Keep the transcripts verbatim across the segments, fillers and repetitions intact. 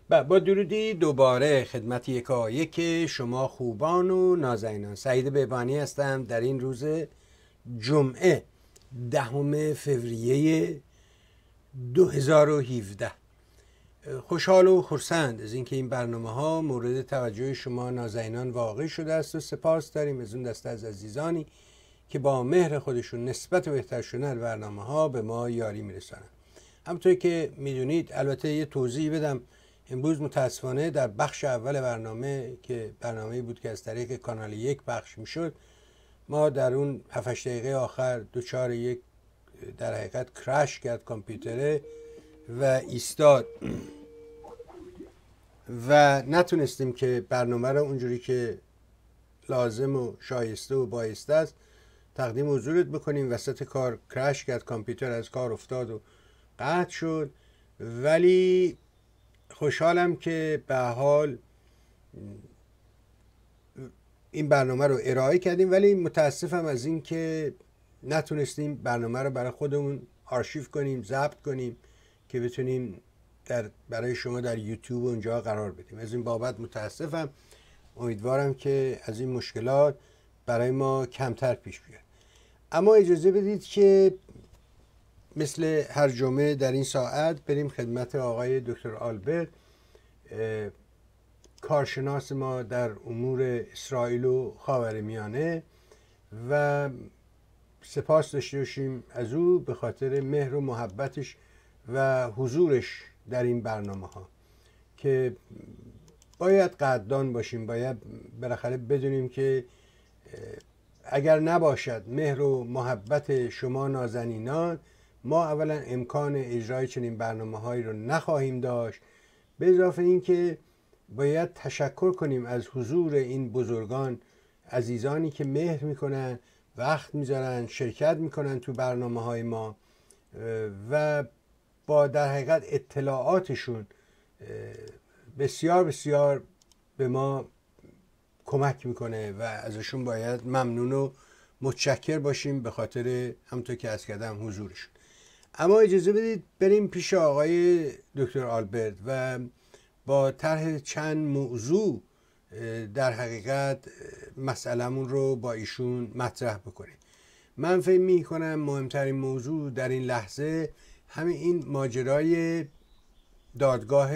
با درودی دوباره خدمت یکایک شما خوبان و نازنینان. سعید بهبانی هستم در این روز جمعه دهم فوریه دو هزار و هفده. خوشحال و خرسند از اینکه این برنامه ها مورد توجه شما نازنینان واقع شده است و سپاس داریم از اون دسته از عزیزانی که با مهر خودشون نسبت بهتر شدن برنامه ها به ما یاری میرسانند. همونطور که میدونید، البته یه توضیح بدم، امروز متاسفانه در بخش اول برنامه که برنامه‌ای بود که از طریق کانال یک پخش میشد، ما در اون هفت هشت دقیقه آخر دوچار یک در حقیقت کرش کرد کامپیوتره و ایستاد و نتونستیم که برنامه رو اونجوری که لازم و شایسته و بایسته است تقدیم حضورت بکنیم. وسط کار کرش کرد، کامپیوتر از کار افتاد و قطع شد. ولی خوشحالم که به حال این برنامه رو ارائه کردیم، ولی متاسفم از این که نتونستیم برنامه رو برای خودمون آرشیو کنیم، ضبط کنیم که بتونیم در برای شما در یوتیوب اونجا قرار بدیم. از این بابت متاسفم. امیدوارم که از این مشکلات برای ما کمتر پیش بیاد. اما اجازه بدید که مثل هر جمعه در این ساعت بریم خدمت آقای دکتر آلبرت، کارشناس ما در امور اسرائیل و خاورمیانه، و سپاس داشته باشیم از او به خاطر مهر و محبتش و حضورش در این برنامه ها که باید قدردان باشیم. باید بالاخره بدونیم که اگر نباشد مهر و محبت شما نازنینان، ما اولا امکان اجرای چنین برنامه هایی رو نخواهیم داشت. به اضافه این که باید تشکر کنیم از حضور این بزرگان، عزیزانی که مهر میکنن، وقت میذارن، شرکت میکنن تو برنامه های ما و با در حقیقت اطلاعاتشون بسیار بسیار به ما کمک میکنه و ازشون باید ممنون و متشکر باشیم به خاطر همونطور که از کردم حضورشون. اما اجازه بدید بریم پیش آقای دکتر آلبرت و با طرح چند موضوع در حقیقت مسئلمون رو با ایشون مطرح بکنیم. من فکر می کنم مهمترین موضوع در این لحظه همین این ماجرای دادگاه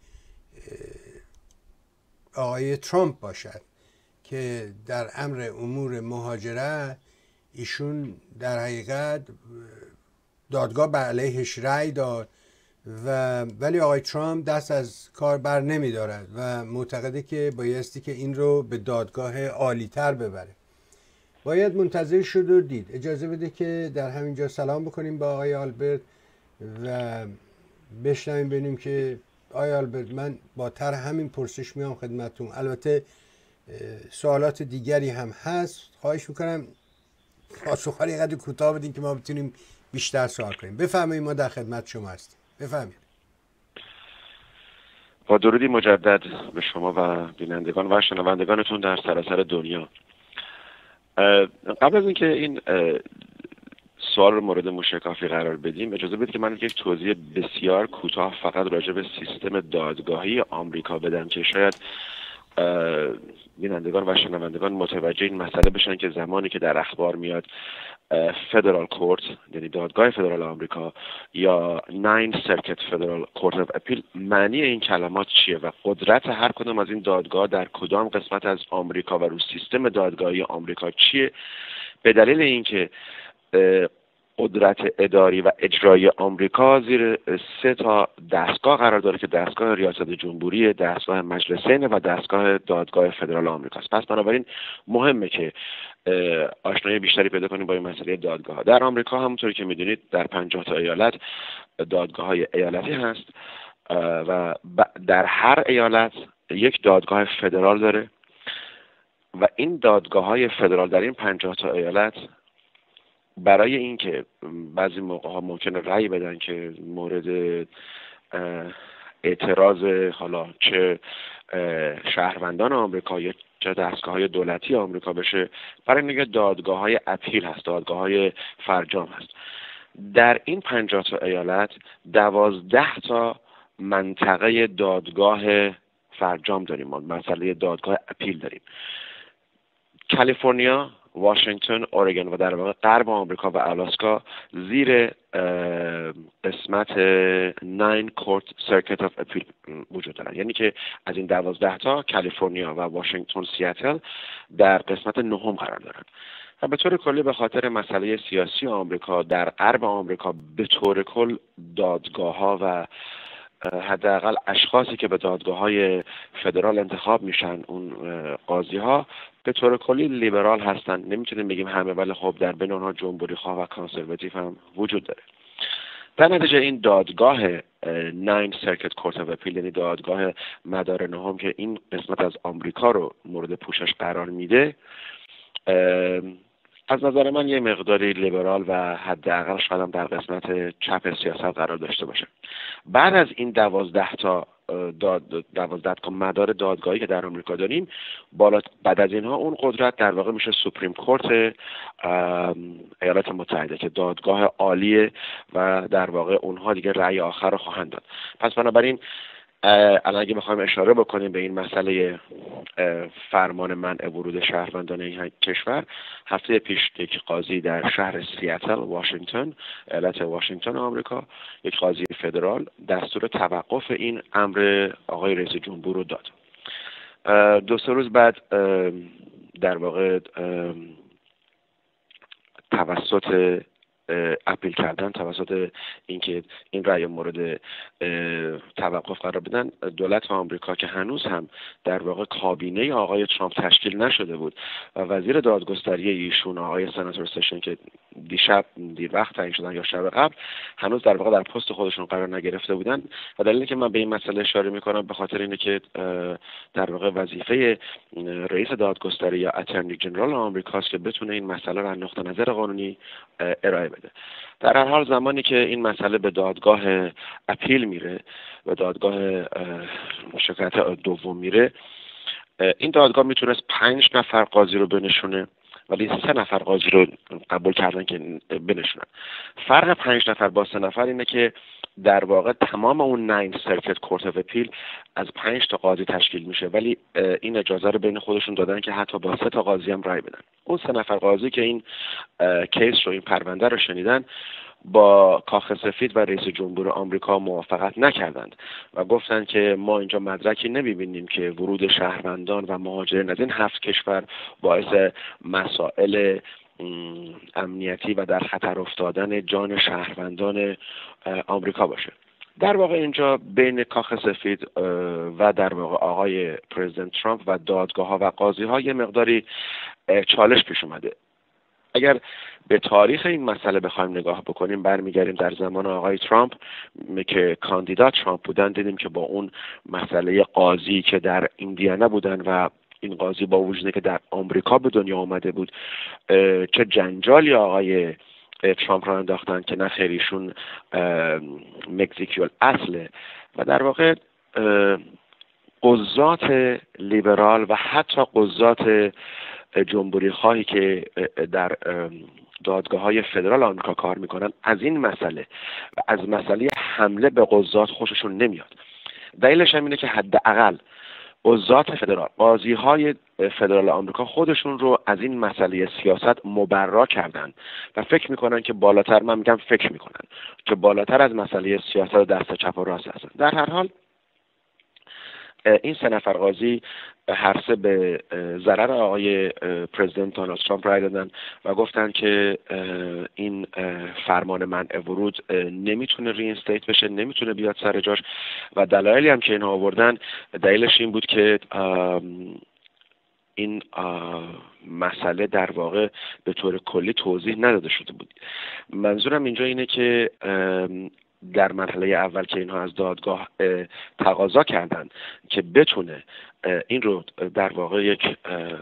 آقای ترامپ باشد که در امر امور مهاجرت ایشون در حقیقت دادگاه بر علیهش رأی داد و ولی آقای ترامپ دست از کار بر نمی دارد و معتقده که بایستی که این رو به دادگاه عالی تر ببره. باید منتظر شد و دید. اجازه بده که در همینجا سلام بکنیم با آقای آلبرت و بشنویم ببینیم که آقای آلبرت، من با طرح همین پرسش میام خدمتتون. البته سوالات دیگری هم هست، خواهش میکنم پاسخ‌ها رو اینقدر کوتاه بدین که ما بتونیم بیشتر سوال کنیم. بفرمایید، ما در خدمت شما هستیم. بفرمایید. با درودی مجدد به شما و بینندگان و شنوندگانتون در سراسر دنیا. قبل از اینکه این سوال رو مورد موشکافی قرار بدیم، اجازه بدید که من یک توضیح بسیار کوتاه فقط راجع به سیستم دادگاهی آمریکا بدم که شاید بینندگان و شنوندگان متوجه این مسئله بشن که زمانی که در اخبار میاد فدرال کورت، یعنی دادگاه فدرال آمریکا، یا ناین سرکت فدرال کورت اف اپیل، معنی این کلمات چیه و قدرت هر کدام از این دادگاه در کدام قسمت از آمریکا و رو سیستم دادگاهی آمریکا چیه. به دلیل اینکه قدرت اداری و اجرایی آمریکا زیر سه تا دستگاه قرار داره که دستگاه ریاست جمهوری، دستگاه مجلسین و دستگاه دادگاه فدرال آمریکا است. پس بنابراین مهمه که آشنایی بیشتری پیدا کنیم با این مسئله دادگاه. در آمریکا همونطوری که میدونید در پنجاه تا ایالت دادگاه های ایالتی هست و در هر ایالت یک دادگاه فدرال داره و این دادگاه های فدرال در این پنجاه تا ایالت برای اینکه بعضی موقع ها ممکنه رأی بدن که مورد اعتراض حالا چه شهروندان آمریکا یا چه دستگاه های دولتی آمریکا بشه، برای اینکه دادگاه های اپیل هست، دادگاه های فرجام هست. در این پنجاه تا ایالت دوازده تا منطقه دادگاه فرجام داریم، ما مسئله دادگاه اپیل داریم. کالیفرنیا، واشنگتن، اورگان و در واقع غرب آمریکا و آلاسکا زیر قسمت ناین کورت سرکت آف اپیل وجود دارن، یعنی که از این دوازده تا کالیفرنیا و واشنگتن سیاتل در قسمت نهم قرار دارن. و به طور کلی به خاطر مسئله سیاسی آمریکا در غرب آمریکا به طور کل دادگاه ها و حداقل اشخاصی که به دادگاه های فدرال انتخاب میشن، اون قاضی ها به طور کلی لیبرال هستن. نمیتونیم بگیم همه، ولی خب در بین اونها جمهوری خواه و کانسرواتیو هم وجود داره. در نتیجه این دادگاه ناین سرکت کورت آف اپیل، یعنی دادگاه مدار نهم که این قسمت از آمریکا رو مورد پوشش قرار میده، از نظر من یه مقداری لیبرال و حداقل شاید هم در قسمت چپ سیاست قرار داشته باشه. بعد از این دوازده تا داد دوازده تا مدار دادگاهی که در آمریکا داریم، بالا بعد از اینها اون قدرت در واقع میشه سوپریم کورت ایالات متحده که دادگاه عالیه و در واقع اونها دیگه رأی آخر رو خواهند داد. پس بنابراین الان اگه بخوایم اشاره بکنیم به این مسئله فرمان منع ورود شهروندان این کشور، هفته پیش یک قاضی در شهر سیاتل واشنگتن، ایالت واشنگتن آمریکا، یک قاضی فدرال دستور توقف این امر آقای رئیس جمهور رو داد. دو سه روز بعد در واقع توسط اپیل کردن، توسط اینکه این رأی مورد توقف قرار بدن، دولت آمریکا که هنوز هم در واقع کابینه آقای ترامپ تشکیل نشده بود و وزیر دادگستری ایشون آقای سناتور سشن که دیشب دیر وقت تعیین شدن یا شب قبل هنوز در واقع در پست خودشون قرار نگرفته بودن. و دلیلی که من به این مسئله اشاره میکنم به خاطر اینه که در واقع وظیفه رئیس دادگستری یا اترنی جنرال آمریکاست که بتونه این مسئله رو از نقطه نظر قانونی ارائه بده. در هر حال زمانی که این مسئله به دادگاه اپیل میره و دادگاه شکایت دوم میره، این دادگاه میتونست پنج نفر قاضی رو بنشونه ولی سه نفر قاضی رو قبول کردن که بنشونن. فرق پنج نفر با سه نفر اینه که در واقع تمام اون ناین سرکت کورت آف اپیل از پنج تا قاضی تشکیل میشه، ولی این اجازه رو بین خودشون دادن که حتی با سه تا قاضی هم رای بدن. اون سه نفر قاضی که این کیس رو، این پرونده رو شنیدن، با کاخ سفید و رئیس جمهور آمریکا موافقت نکردند و گفتند که ما اینجا مدرکی نمیبینیم که ورود شهروندان و مهاجرین از این هفت کشور باعث مسائل امنیتی و در خطر افتادن جان شهروندان آمریکا باشه. در واقع اینجا بین کاخ سفید و در واقع آقای پرزیدنت ترامپ و دادگاه ها و قاضی ها یه مقداری چالش پیش اومده. اگر به تاریخ این مسئله بخوایم نگاه بکنیم، برمیگردیم در زمان آقای ترامپ که کاندیدات ترامپ بودن، دیدیم که با اون مسئله قاضی که در ایندیانا بودن و این قاضی با وجودی که در آمریکا به دنیا آمده بود، چه جنجالی آقای ترامپ را انداختن که نه خیریشون مکزیکیول اصله و در واقع قضات لیبرال و حتی قضات جمهوری خواهی که در دادگاه های فدرال آمریکا کار میکنن از این مسئله و از مسئله حمله به قضات خوششون نمیاد. دلیلش هم اینه که حداقل قضات فدرال، قاضی های فدرال آمریکا خودشون رو از این مسئله سیاست مبرا کردن و فکر میکنن که بالاتر، من میگم فکر میکنن که بالاتر از مسئله سیاست دست چپ و راست هستن. در هر حال این سه نفر قاضی هر سه به ضرر آقای پرزیدنت دونالد ترامپ رای دادن و گفتن که این فرمان منع ورود نمیتونه رینستیت بشه، نمیتونه بیاد سر جاش و دلایلی هم که اینها آوردن، دلیلش این بود که این مسئله در واقع به طور کلی توضیح نداده شده بود. منظورم اینجا اینه که در مرحله اول که اینها از دادگاه تقاضا کردند که بتونه این رو در واقع یک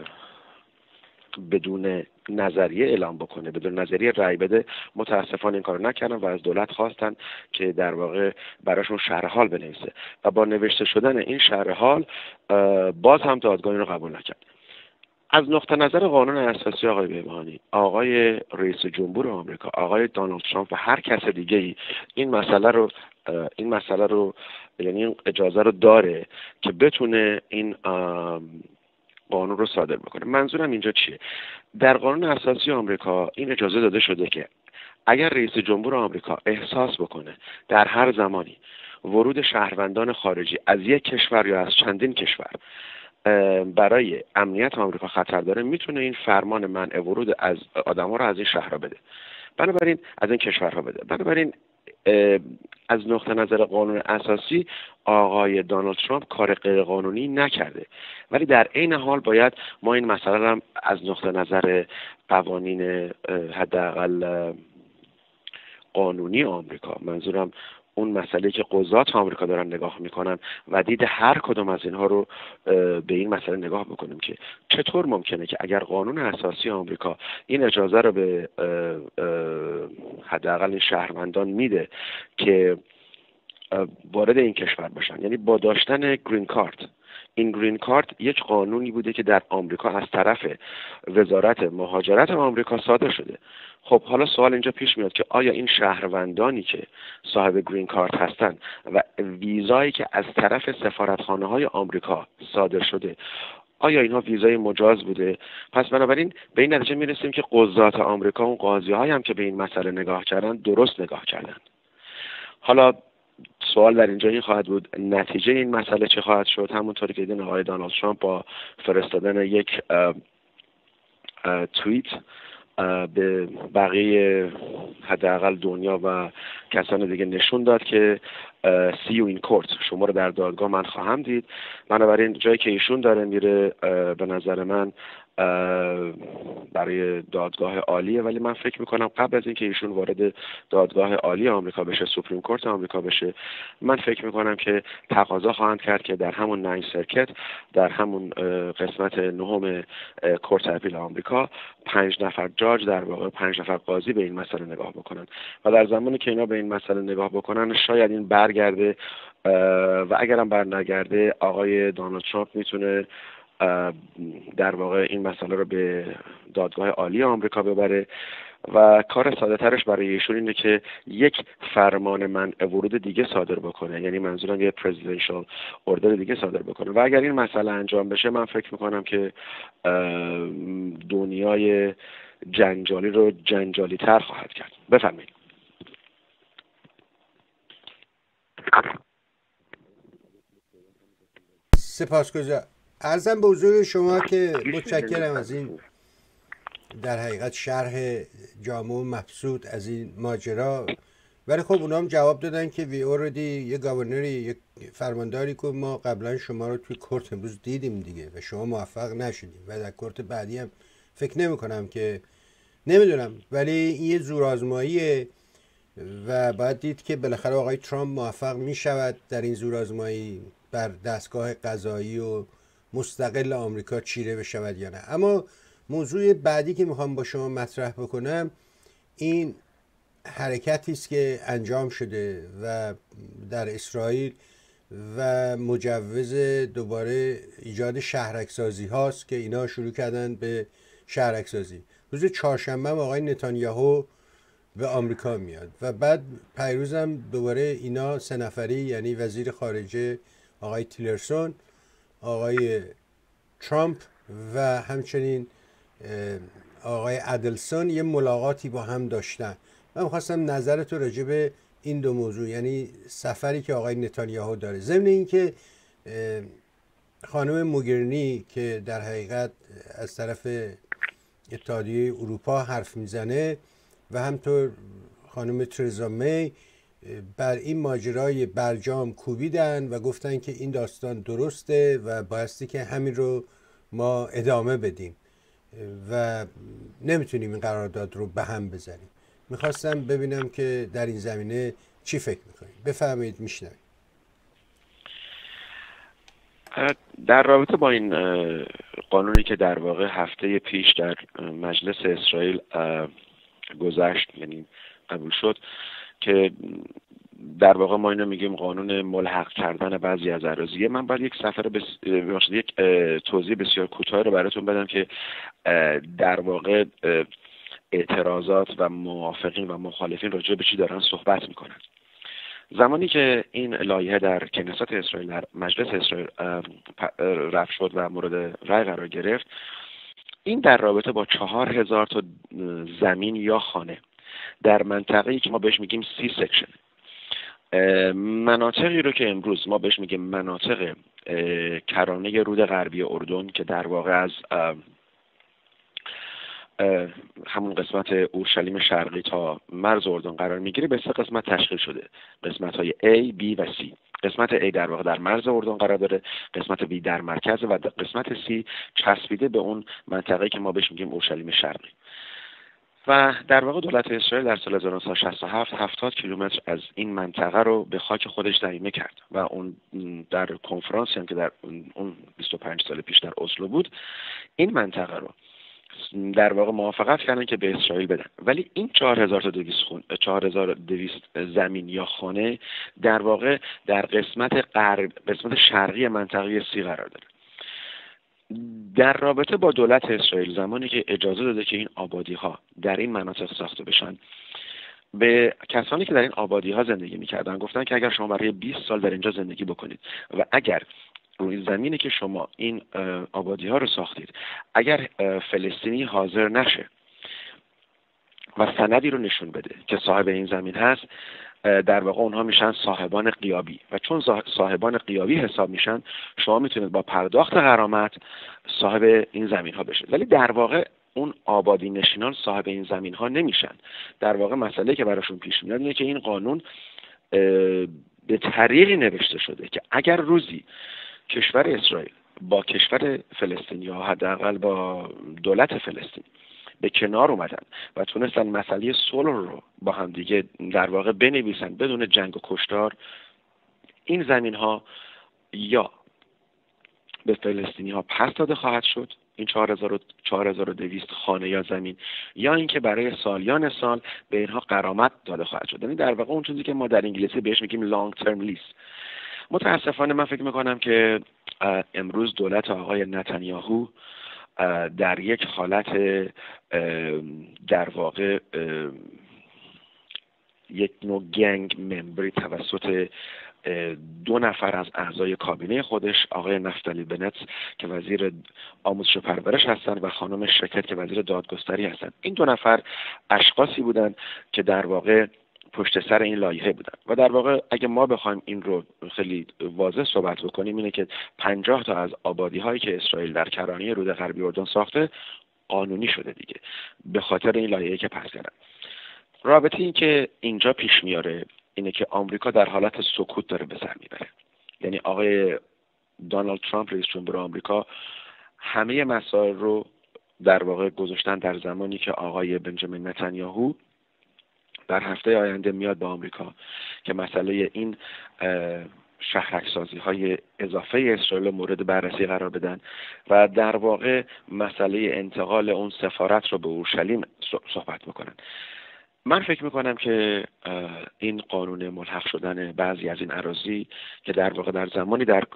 بدون نظریه اعلام بکنه، بدون نظریه رأی بده، متاسفانه این کارو نکردن و از دولت خواستن که در واقع براشون شرح حال بنویسه و با نوشته شدن این شرح حال باز هم دادگاه این رو قبول نکرد. از نقطه نظر قانون اساسی آقای بهبهانی، آقای رئیس جمهور آمریکا، آقای دونالد ترامپ و هر کس دیگه‌ای این مسئله رو این مسئله رو، یعنی این اجازه رو داره که بتونه این قانون رو صادر بکنه. منظورم اینجا چیه؟ در قانون اساسی آمریکا این اجازه داده شده که اگر رئیس جمهور آمریکا احساس بکنه در هر زمانی ورود شهروندان خارجی از یک کشور یا از چندین کشور برای امنیت آمریکا خطر داره، میتونه این فرمان منع ورود از آدم‌ها رو از این شهرها بده، بنابراین از این کشورها بده. بنابراین از نقطه نظر قانون اساسی آقای دونالد ترامپ کار غیرقانونی نکرده، ولی در عین حال باید ما این مسئله رو هم از نقطه نظر قوانین حداقل قانونی آمریکا، منظورم اون مسئله که قضات آمریکا دارن نگاه میکنن و دید هر کدوم از اینها رو به این مسئله نگاه بکنیم که چطور ممکنه که اگر قانون اساسی آمریکا این اجازه رو به حداقل این شهروندان میده که وارد این کشور بشن، یعنی با داشتن گرین کارت. این گرین کارت یک قانونی بوده که در آمریکا از طرف وزارت مهاجرت آمریکا صادر شده. خب حالا سوال اینجا پیش میاد که آیا این شهروندانی که صاحب گرین کارت هستن و ویزایی که از طرف سفارتخانه های آمریکا صادر شده، آیا اینها ویزای مجاز بوده؟ پس بنابراین به این نتیجه میرسیم که قضات آمریکا، اون قاضی های هم که به این مسئله نگاه کردن، درست نگاه کردن. حالا سوال در اینجا این خواهد بود نتیجه این مسئله چه خواهد شد؟ همونطوری که دیدین آقای دونالد ترامپ با فرستادن یک اه اه توییت به بقیه حداقل دنیا و کسان دیگه نشون داد که سی یو این کورت، شما رو در دادگاه من خواهم دید. بنابراین جایی که ایشون داره میره به نظر من برای دادگاه عالیه، ولی من فکر میکنم قبل از اینکه ایشون وارد دادگاه عالی آمریکا بشه، سوپریم کورت آمریکا بشه، من فکر میکنم که تقاضا خواهند کرد که در همون ناین سرکت، در همون قسمت نهم کورت اپیل آمریکا، پنج نفر جاج، در واقع پنج نفر قاضی به این مسئله نگاه بکنن و در زمانی که اینا به این مسئله نگاه بکنن شاید این برگرده و اگرم بر نگرده آقای دونالد ترامپ میتونه در واقع این مسئله رو به دادگاه عالی آمریکا ببره و کار ساده ترش برای ایشون اینه که یک فرمان منع ورود دیگه صادر بکنه، یعنی منظورم یه پرزیدنشال اوردر دیگه صادر بکنه و اگر این مسئله انجام بشه من فکر میکنم که دنیای جنجالی رو جنجالی تر خواهد کرد. بفرمایید. سپاسگزارم. عرضم به حضور شما که متشکرم از این در حقیقت شرح جامع و مبسوط از این ماجرا، ولی خب اونا هم جواب دادن که وی اوردی یه گاورنری، یک فرمانداری که ما قبلا شما رو توی کورت امروز دیدیم دیگه و شما موفق نشدیم و در کورت بعدی هم فکر نمی کنم که، نمیدونم، ولی این یه زورآزماییه و باید دید که بالاخره آقای ترامپ موفق می شود در این زورآزمایی بر دستگاه قضایی و مستقل آمریکا چیره بشود یا نه. اما موضوع بعدی که میخوام با شما مطرح بکنم این حرکتی است که انجام شده و در اسرائیل و مجوز دوباره ایجاد شهرک‌سازی هاست که اینا شروع کردن به شهرک‌سازی. روز چهارشنبه آقای نتانیاهو به آمریکا میاد و بعد پیروزم دوباره اینا سه نفری، یعنی وزیر خارجه آقای تیلرسون، آقای ترامپ و همچنین آقای ادلسون یه ملاقاتی با هم داشتن. من می‌خواستم نظرتو راجع به این دو موضوع، یعنی سفری که آقای نتانیاهو داره، ضمن این که خانم موگرینی که در حقیقت از طرف اتحادیه اروپا حرف میزنه و همطور خانم ترزا می بر این ماجرای برجام کوبیدن و گفتن که این داستان درسته و بایستی که همین رو ما ادامه بدیم و نمیتونیم این قرارداد رو به هم بزنیم. میخواستم ببینم که در این زمینه چی فکر میکنید. بفرمایید، میشنوید. در رابطه با این قانونی که در واقع هفته پیش در مجلس اسرائیل گذشت، یعنی قبول شد، که در واقع ما اینو میگیم قانون ملحق کردن بعضی از اراضی، من باید یک سفر بس... یک توضیح بسیار کوتاه رو براتون بدم که در واقع اعتراضات و موافقین و مخالفین راجع به چی دارن صحبت میکنن. زمانی که این لایحه در کنست اسرائیل، در مجلس اسرائیل رفع شد و مورد رأی قرار گرفت، این در رابطه با چهار هزار تا زمین یا خانه در منطقه‌ای که ما بهش میگیم سی سکشن، مناطقی رو که امروز ما بهش میگیم مناطق کرانه رود غربی اردن که در واقع از همون قسمت اورشلیم شرقی تا مرز اردن قرار میگیره به سه قسمت تشکیل شده. قسمت های A، B و C. قسمت A در واقع در مرز اردن قرار داره، قسمت B در مرکز و قسمت C چسبیده به اون منطقه‌ای که ما بهش میگیم اورشلیم شرقی. و در واقع دولت اسرائیل در سال هزار و نهصد و شصت و هفت هفتاد کیلومتر از این منطقه رو به خاک خودش ضمیمه کرد و اون در کنفرانسی هم که در اون بیست و پنج سال پیش در اسلو بود، این منطقه رو در واقع موافقت کردن که به اسرائیل بدن. ولی این چهار هزار تا دویست خون چهار هزار و دویست زمین یا خانه در واقع در قسمت غرب، قسمت شرقی منطقه سی قرار داره. در رابطه با دولت اسرائیل زمانی که اجازه داده که این آبادی ها در این مناطق ساخته بشن، به کسانی که در این آبادی ها زندگی میکردن گفتن که اگر شما برای بیست سال در اینجا زندگی بکنید و اگر روی زمینی که شما این آبادی ها رو ساختید اگر فلسطینی حاضر نشه و سندی رو نشون بده که صاحب این زمین هست، در واقع اونها میشن صاحبان غیابی و چون صاحبان غیابی حساب میشن شما میتونید با پرداخت غرامت صاحب این زمین ها بشید. ولی در واقع اون آبادی نشینان صاحب این زمین ها نمیشن. در واقع مسئله که براشون پیش میاد اینه که این قانون به طریقی نوشته شده که اگر روزی کشور اسرائیل با کشور فلسطین یا حداقل با دولت فلسطین به کنار اومدن و تونستن مسئله صلح رو با هم دیگه در واقع بنویسن بدون جنگ و کشتار، این زمین ها یا به فلسطینی ها پس داده خواهد شد، این چهار هزار و دویست خانه یا زمین، یا اینکه برای سالیان سال به اینها غرامت داده خواهد شد. یعنی در واقع اون چیزی که ما در انگلیسی بهش میگیم لانگ ترم لیز. متاسفانه من فکر میکنم که امروز دولت آقای نتانیاهو در یک حالت در واقع یک نوع گنگ ممبری توسط دو نفر از اعضای کابینه خودش، آقای نفتالی بنت که وزیر آموزش و پرورش هستند و خانم شکت که وزیر دادگستری هستند، این دو نفر اشخاصی بودند که در واقع پشت سر این لایحه بودن. و در واقع اگه ما بخوایم این رو خیلی واضح صحبت بکنیم اینه که پنجاه تا از آبادی هایی که اسرائیل در کرانه رود غربی اردن ساخته قانونی شده دیگه به خاطر این لایحه‌ای که پس کردن. رابطه این که اینجا پیش میاره اینه که آمریکا در حالت سکوت داره به سر میبره. یعنی آقای دونالد ترامپ رئیس جمهور آمریکا همه مسائل رو در واقع گذاشتن در زمانی که آقای بنجامین نتانیاهو در هفته آینده میاد به آمریکا که مسئله این شهرک‌سازی های اضافه اسرائیل مورد بررسی قرار بدن و در واقع مسئله انتقال اون سفارت رو به اورشلیم صحبت میکنن. من فکر میکنم که این قانون ملحق شدن بعضی از این اراضی که در واقع در زمانی در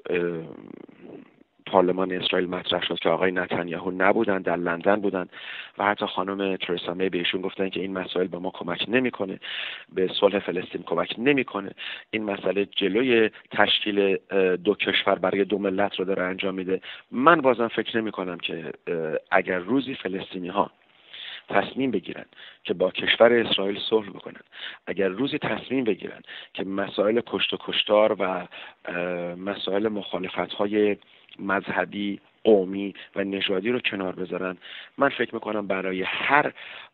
پارلمان اسرائیل مطرح شد که آقای نتانیاهو نبودن، در لندن بودن و حتی خانم ترسا می بهشون گفتن که این مسائل به ما کمک نمیکنه، به صلح فلسطین کمک نمیکنه، این مسئله جلوی تشکیل دو کشور برای دو ملت رو داره انجام میده. من بازم فکر نمیکنم که اگر روزی فلسطینی ها تصمیم بگیرن که با کشور اسرائیل صلح بکنن، اگر روزی تصمیم بگیرن که مسائل کشت و کشتار و مسائل مخالفت‌های مذهبی، قومی و نژادی رو کنار بذارن، من فکر میکنم برای هر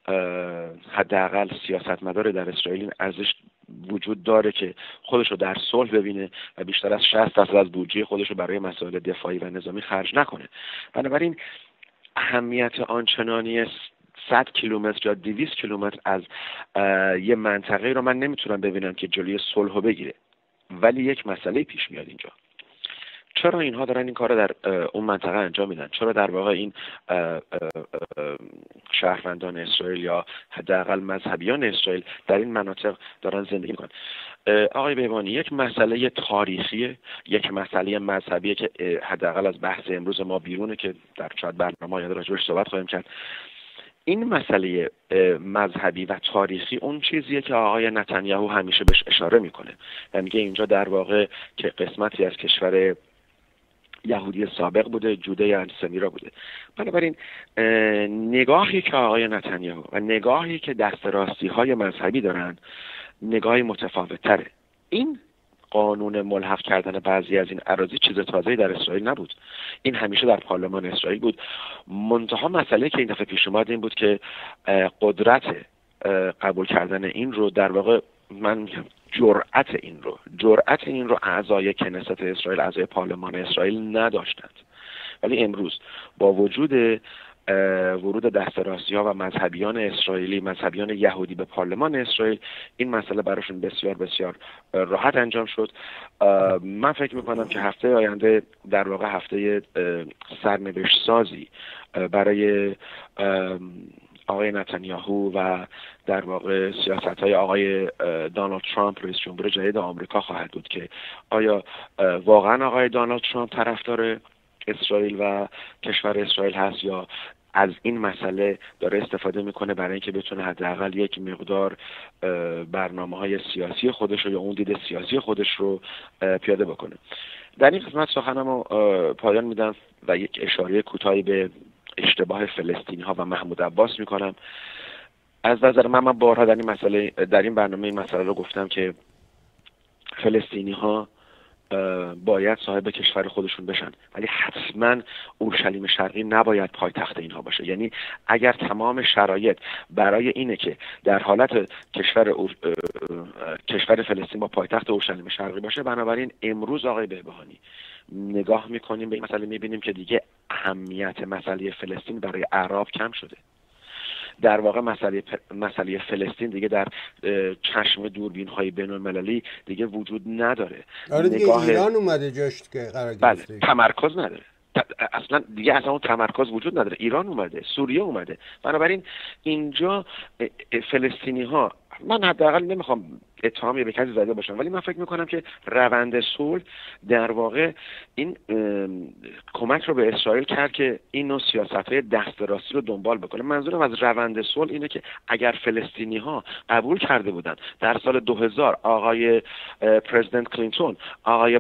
حداقل سیاستمدار در اسرائیل این ارزش وجود داره که خودش رو در صلح ببینه و بیشتر از شصت درصد از بودجه خودش رو برای مسائل دفاعی و نظامی خرج نکنه. بنابراین اهمیت آنچنانی صد کیلومتر یا دویست کیلومتر از یه منطقه رو من نمیتونم ببینم که جلوی صلح رو بگیره. ولی یک مسئله پیش میاد اینجا، چرا اینها دارن این کار رو در اون منطقه انجام میدن؟ چرا در واقع این شهروندان اسرائیل یا حداقل مذهبیان اسرائیل در این مناطق دارن زندگی میکنن؟ آقای بیبانی، یک مسئله تاریخیه، یک مسئله مذهبیه که حداقل از بحث امروز ما بیرونه که در شاید برنامه آینده راجعش صحبت خواهیم کرد. این مسئله مذهبی و تاریخی اون چیزیه که آقای نتانیاهو همیشه بهش اشاره میکنه و میگه اینجا در واقع که قسمتی از کشور یهودی سابق بوده، جوده انتسمیرا بوده. بنابراین نگاهی که آقای نتانیاهو و نگاهی که دست راستی های مذهبی دارن نگاهی متفاوت تره. این قانون ملحق کردن بعضی از این اراضی چیز تازه‌ای در اسرائیل نبود، این همیشه در پارلمان اسرائیل بود. منتها مسئله که این دفعه پیش اومد این بود که قدرت قبول کردن این رو در واقع من میگم جرأت این رو جرأت این رو اعضای کنست اسرائیل، اعضای پارلمان اسرائیل نداشتند. ولی امروز با وجود ورود دستراسی‌ها و مذهبیان اسرائیلی، مذهبیان یهودی به پارلمان اسرائیل، این مسئله براشون بسیار بسیار راحت انجام شد. من فکر میکنم که هفته آینده در واقع هفته سرنوشت سازی برای آقای نتانیاهو و در واقع سیاست‌های آقای دونالد ترامپ رئیس جمهور جدید آمریکا خواهد بود که آیا واقعا آقای دونالد ترامپ طرفدار اسرائیل و کشور اسرائیل هست یا از این مسئله داره استفاده میکنه برای اینکه بتونه حداقل یک مقدار برنامه‌های سیاسی خودش رو یا اون دید سیاسی خودش رو پیاده بکنه. در این قسمت سخنمو پایان میدم و یک اشاره کوتاهی به اشتباه فلسطینی ها و محمود عباس میکنم. از نظر من من بارها در این مسئله در این برنامه این مسئله رو گفتم که فلسطینی ها باید صاحب کشور خودشون بشن، ولی حتما اورشلیم شرقی نباید پایتخت اینها باشه. یعنی اگر تمام شرایط برای اینه که در حالت کشور اور... کشور فلسطین با پایتخت اورشلیم شرقی باشه، بنابراین امروز آقای بهبهانی نگاه میکنیم به این مسئله میبینیم که دیگه اهمیت مسئله فلسطین برای اعراب کم شده. در واقع مسئله مسئله فلسطین دیگه در چشم دوربین های بین المللی دیگه وجود نداره. آره دیگه نگاه... ایران اومده جاش که قرار گرفته. بله، تمرکز نداره. اصلا دیگه اصلا اون تمرکز وجود نداره. ایران اومده، سوریه اومده. بنابراین اینجا فلسطینی ها، من حداقل نمیخوام اتهامی به کسی زده باشم، ولی من فکر میکنم که روند صلح در واقع این کمک رو به اسرائیل کرد که این نوع سیاست‌های دست راستی رو دنبال بکنه. منظورم از روند صلح اینه که اگر فلسطینی ها قبول کرده بودن در سال دو هزار آقای پرزیدنت کلینتون، آقای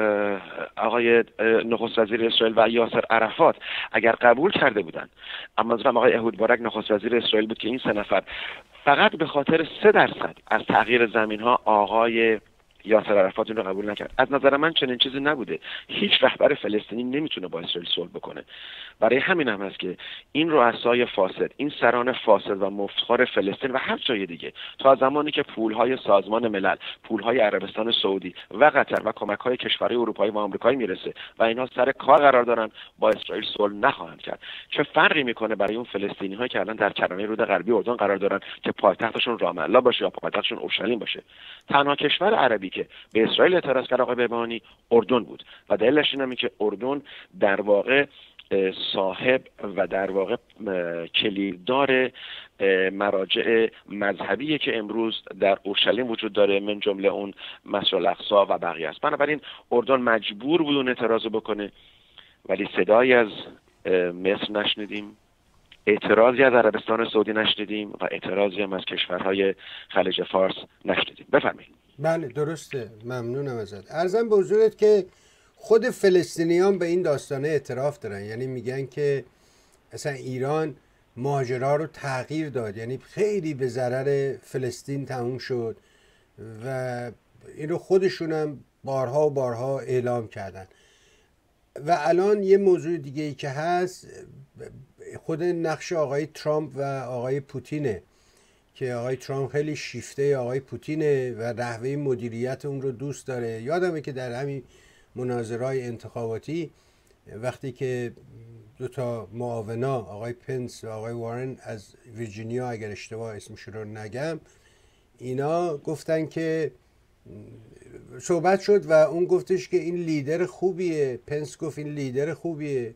آقای نخست وزیر اسرائیل و یاسر عرفات اگر قبول کرده بودن، اما منظورم آقای اهود بارک نخست وزیر اسرائیل بود که این سه نفر فقط به خاطر سه درصد از تغییر زمین ها آقای یاسر عرفات این رو قبول نکرد. از نظر من چنین چیزی نبوده. هیچ رهبر فلسطینی نمیتونه با اسرائیل صلح بکنه. برای همین هم هست که این رؤسای فاسد، این سران فاسد و مفتخار فلسطین و هر جای دیگه تا زمانی که پولهای سازمان ملل، پولهای عربستان سعودی و قطر و کمک‌های کشورهای اروپایی و آمریکایی میرسه و اینها سر کار قرار دارن، با اسرائیل صلح نخواهند کرد. چه فرقی میکنه برای اون فلسطینی‌هایی که الان در کرانه رود غربی اردن قرار دارن که پایتختشون رام الله باشه یا پایتختشون اورشلیم باشه؟ تنها کشور عربی که به اسرائیل اعتراض کرد آقای بهبهانی اردن بود و دلیلش اینه که اردن در واقع صاحب و در واقع کلیددار مراجع مذهبیه که امروز در اورشلیم وجود داره، من جمله اون مسجد الاقصی و بقیه است. بنابراین اردن مجبور بود اون اعتراض بکنه، ولی صدایی از مصر نشنیدیم، اعتراضی از عربستان سعودی نشنیدیم و اعتراضی هم از کشورهای خلیج فارس نشنیدیم. بفرمایید. بله درسته، ممنونم ازت. عرضم به حضورت که خود فلسطینیان به این داستانه اعتراف دارن، یعنی میگن که اصلا ایران ماجرا رو تغییر داد، یعنی خیلی به ضرر فلسطین تموم شد و این رو خودشون هم بارها و بارها اعلام کردن. و الان یه موضوع دیگه ای که هست، خود نقش آقای ترامپ و آقای پوتینه که آقای ترامپ خیلی شیفته آقای پوتینه و نحوه مدیریت اون رو دوست داره. یادمه که در همین مناظرهای انتخاباتی وقتی که دو تا معاونا آقای پنس و آقای وارن از ویرجینیا، اگر اشتباه اسمش رو نگم، اینا گفتن که صحبت شد و اون گفتش که این لیدر خوبیه، پنس گفت این لیدر خوبیه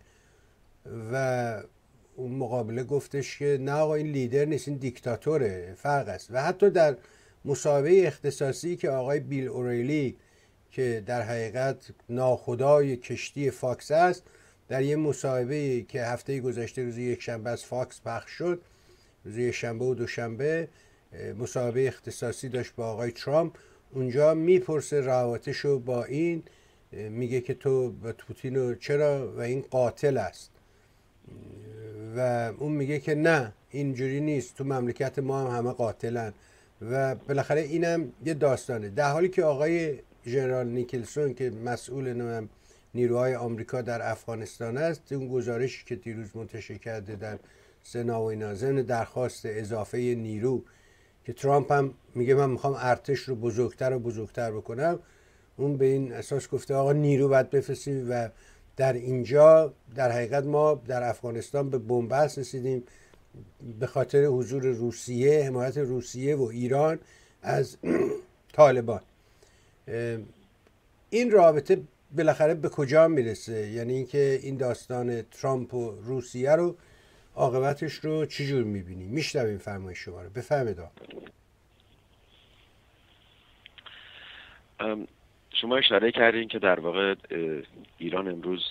و اون مقابله گفتش که نه آقا این لیدر نیست، این دیکتاتوره، فرق است. و حتی در مسابقه اختصاصی که آقای بیل اوریلی که در حقیقت ناخدای کشتی فاکس است، در یه مصاحبه که هفته گذشته روز یک شنبه از فاکس پخش شد، روز شنبه و دوشنبه مصاحبه اختصاصی داشت با آقای ترامپ. اونجا میپرسه روابطشو با این، میگه که تو با پوتینو چرا و این قاتل است، و اون میگه که نه اینجوری نیست، تو مملکت ما هم همه قاتلن. و بالاخره اینم یه داستانه، در حالی که آقای ژنرال نیکلسون که مسئول نیروهای آمریکا در افغانستان است، اون گزارشی که دیروز منتشر کرده در سنا و اینا ضمن درخواست اضافه نیرو که ترامپ هم میگه من میخوام ارتش رو بزرگتر و بزرگتر بکنم، اون به این اساس گفته آقا نیرو باید بفرستیم. و در اینجا در حقیقت ما در افغانستان به بنبست رسیدیم به خاطر حضور روسیه، حمایت روسیه و ایران از طالبان. این رابطه بالاخره به کجا میرسه؟ یعنی اینکه این داستان ترامپ و روسیه رو عاقبتش رو چجور میبینی؟ میشنویم فرمایش شما رو، بفرمایید. شما اشاره کردین که در واقع ایران امروز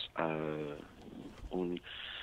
اون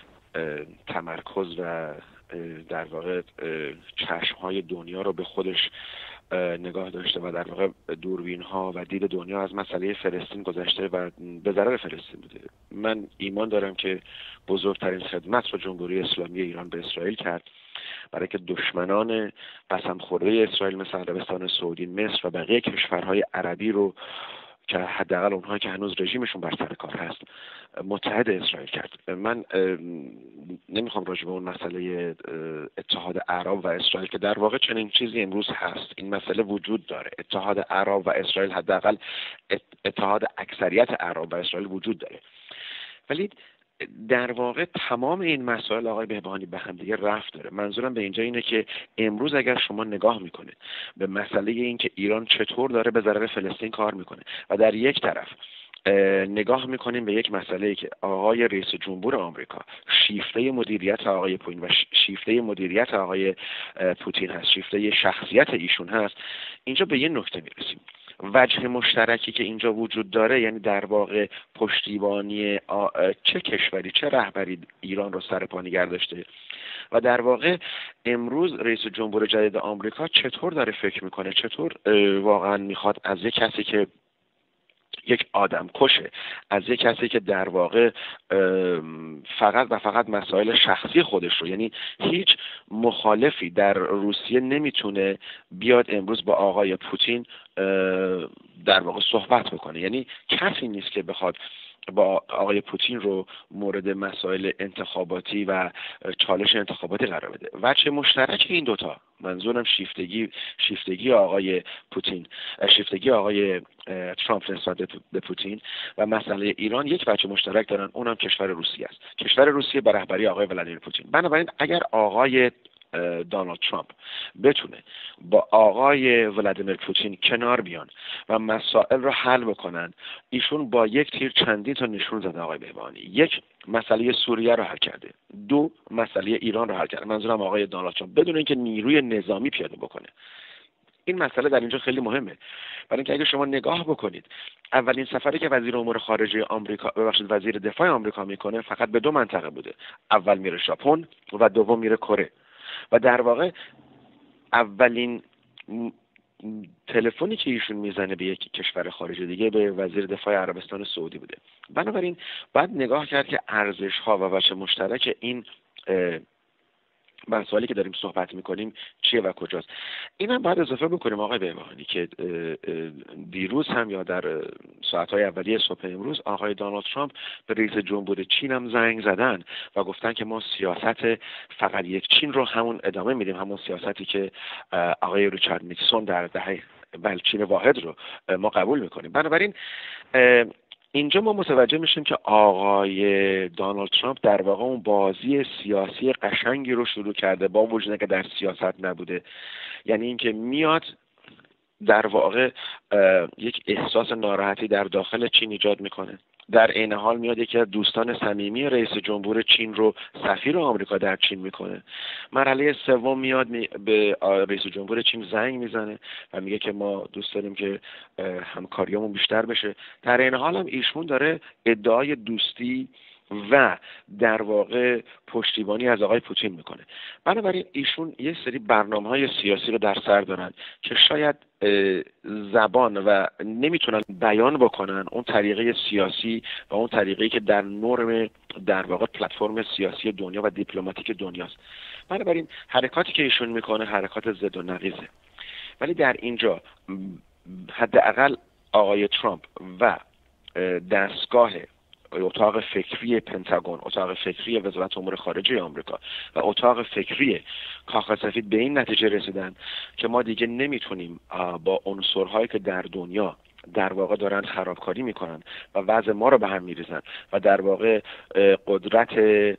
تمرکز و در واقع چشم‌های دنیا رو به خودش نگاه داشته و در واقع دوربین ها و دید دنیا از مسئله فلسطین گذشته و به ضرر فلسطین بوده. من ایمان دارم که بزرگترین خدمت رو جمهوری اسلامی ایران به اسرائیل کرد، برای که دشمنان قسم خورده اسرائیل مثل عربستان سعودی، مصر و بقیه کشورهای عربی رو که حداقل اونها که هنوز رژیمشون بر سر کار هست متحد اسرائیل کرد. من نمیخوام راجع به اون مسئله اتحاد اعراب و اسرائیل که در واقع چنین چیزی امروز هست، این مسئله وجود داره، اتحاد اعراب و اسرائیل، حداقل اتحاد اکثریت اعراب و اسرائیل وجود داره، ولی در واقع تمام این مسائل آقای بهبهانی به هم دیگه رفت داره. منظورم به اینجا اینه که امروز اگر شما نگاه میکنه به مسئله این که ایران چطور داره به ضرر فلسطین کار میکنه و در یک طرف نگاه میکنیم به یک مسئله که آقای رئیس جمهور آمریکا شیفته مدیریت آقای پوتین و شیفته مدیریت آقای پوتین هست، شیفته شخصیت ایشون هست، اینجا به یه نکته میرسیم. وجه مشترکی که اینجا وجود داره، یعنی در واقع پشتیبانی چه کشوری، چه رهبری ایران رو سر پا نگه داشته و در واقع امروز رئیس جمهور جدید آمریکا چطور داره فکر میکنه، چطور واقعا میخواد از یک کسی که یک آدم کشه، از یک کسی که در واقع فقط و فقط مسائل شخصی خودش رو، یعنی هیچ مخالفی در روسیه نمیتونه بیاد امروز با آقای پوتین در واقع صحبت بکنه، یعنی کسی نیست که بخواد با آقای پوتین رو مورد مسائل انتخاباتی و چالش انتخاباتی قرار بده. وجه مشترک این دوتا، منظورم شیفتگی شیفتگی آقای پوتین، شیفتگی آقای ترامپ نسبت به پوتین و مسئله ایران، یک وجه مشترک دارن، اونم کشور روسیه است. کشور روسیه به رهبری آقای ولادیمیر پوتین. بنابراین اگر آقای دونالد ترامپ بتونه با آقای ولادیمیر پوتین کنار بیان و مسائل رو حل بکنن، ایشون با یک تیر چندین تا نشون زده آقای بهبهانی. یک، مسئله سوریه رو حل کرده، دو، مسئله ایران رو حل کرده، منظورم آقای دونالد ترامپ، بدون اینکه نیروی نظامی پیاده بکنه. این مسئله در اینجا خیلی مهمه، برای اینکه اگه شما نگاه بکنید اولین سفری که وزیر امور خارجه آمریکا، ببخشید وزیر دفاع آمریکا میکنه فقط به دو منطقه بوده، اول میره ژاپن و دوم میره کره، و در واقع اولین تلفنی که ایشون میزنه به یک کشور خارجی دیگه به وزیر دفاع عربستان سعودی بوده. بنابراین باید نگاه کرد که ارزش ها و وجه مشترک این مسائلی که داریم صحبت میکنیم چیه و کجاست. این هم باید اضافه بکنیم آقای بهبهانی که دیروز هم یا در ساعتهای اولیه صبح امروز آقای دونالد ترامپ به رئیس جمهور چین هم زنگ زدن و گفتن که ما سیاست فقط یک چین رو همون ادامه میدیم، همون سیاستی که آقای ریچارد نیکسون در دهه بل چین واحد رو ما قبول میکنیم. بنابراین اینجا ما متوجه میشیم که آقای دونالد ترامپ در واقع اون بازی سیاسی قشنگی رو شروع کرده، با وجود که در سیاست نبوده. یعنی اینکه میاد در واقع یک احساس ناراحتی در داخل چین ایجاد میکنه، در عین حال میاد یکی از دوستان صمیمی رئیس جمهور چین رو سفیر آمریکا در چین میکنه. مرحله سوم میاد می به رئیس جمهور چین زنگ میزنه و میگه که ما دوست داریم که همکاریامون بیشتر بشه. در عین حال هم ایشون داره ادعای دوستی و در واقع پشتیبانی از آقای پوتین میکنه. بنابراین ایشون یه سری برنامه‌های سیاسی رو در سر دارن که شاید زبان و نمیتونن بیان بکنن اون طریقه سیاسی و اون طریقه‌ای که در نرم در واقع پلتفرم سیاسی دنیا و دیپلماتیک دنیاست. بنابراین حرکاتی که ایشون میکنه حرکات ضد و نقیضه. ولی در اینجا حداقل آقای ترامپ و دستگاه اتاق فکری پنتاگون، اتاق فکری وزارت امور خارجه آمریکا و اتاق فکری کاخ سفید به این نتیجه رسیدن که ما دیگه نمیتونیم با عنصرهایی که در دنیا در واقع دارن خرابکاری میکنن و وضع ما رو به هم میریزن و در واقع قدرت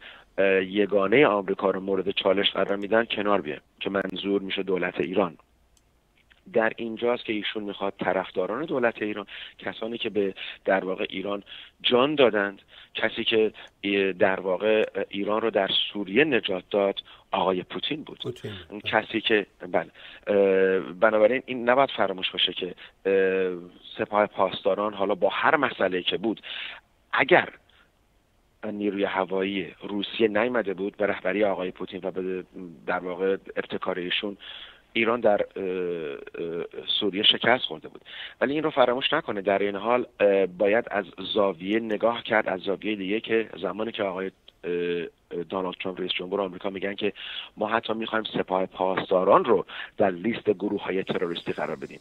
یگانه آمریکا رو مورد چالش قرار میدن کنار بیایم، که منظور میشه دولت ایران. در اینجاست که ایشون میخواد طرفداران دولت ایران، کسانی که به در واقع ایران جان دادند، کسی که در واقع ایران رو در سوریه نجات داد آقای پوتین بود. پوتین. کسی که بله، بنابراین این نباید فراموش باشه که سپاه پاسداران حالا با هر مسئله که بود، اگر نیروی هوایی روسیه نیامده بود به رهبری آقای پوتین و به در واقع ابتکار ایشون، ایران در سوریه شکست خورده بود. ولی این رو فراموش نکنه، در این حال باید از زاویه نگاه کرد، از زاویه دیگه، که زمانی که آقای دونالد ترامپ رئیس جمهور آمریکا میگن که ما حتی میخوایم سپاه پاسداران رو در لیست گروه‌های تروریستی قرار بدیم،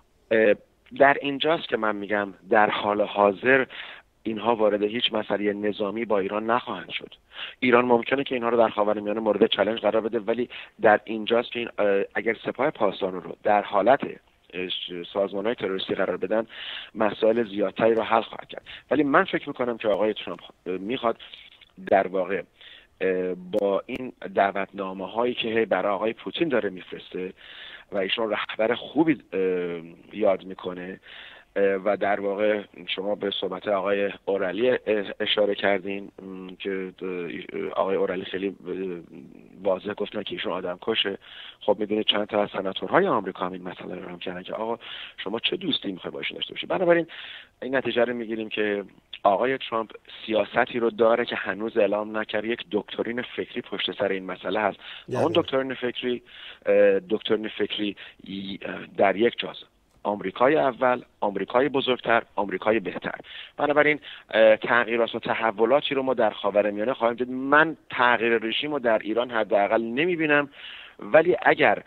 در اینجاست که من میگم در حال حاضر اینها وارد هیچ مسئله نظامی با ایران نخواهند شد. ایران ممکنه که اینها رو در خاورمیانه مورد چالش قرار بده، ولی در اینجاست که این اگر سپاه پاسداران رو در حالت سازمان‌های تروریستی قرار بدن، مسائل زیادتری رو حل خواهد کرد. ولی من فکر میکنم که آقای ترامپ میخواد در واقع با این دعوتنامه هایی که برای آقای پوتین داره میفرسته و ایشون رهبر خوبی یاد میکنه و در واقع شما به صحبت آقای اورالی اشاره کردین که آقای اورالی خیلی واضح گفتن که ایشون آدم کشه. خب میدونید چند تا از سناتورهای آمریکا هم این مسئله رو هم کردن که آقا شما چه دوستی میخوای باشه داشته باشی. بنابراین این نتیجه رو میگیریم که آقای ترامپ سیاستی رو داره که هنوز اعلام نکرده، یک دکترین فکری پشت سر این مسئله هست. اون دکترین فکری دکترین فکری در یک جاست: آمریکای اول، آمریکای بزرگتر، آمریکای بهتر. بنابراین تغییرات و تحولاتی رو ما در خاورمیانه خواهیم دید. من تغییر رژیم رو در ایران حداقل نمیبینم، ولی اگر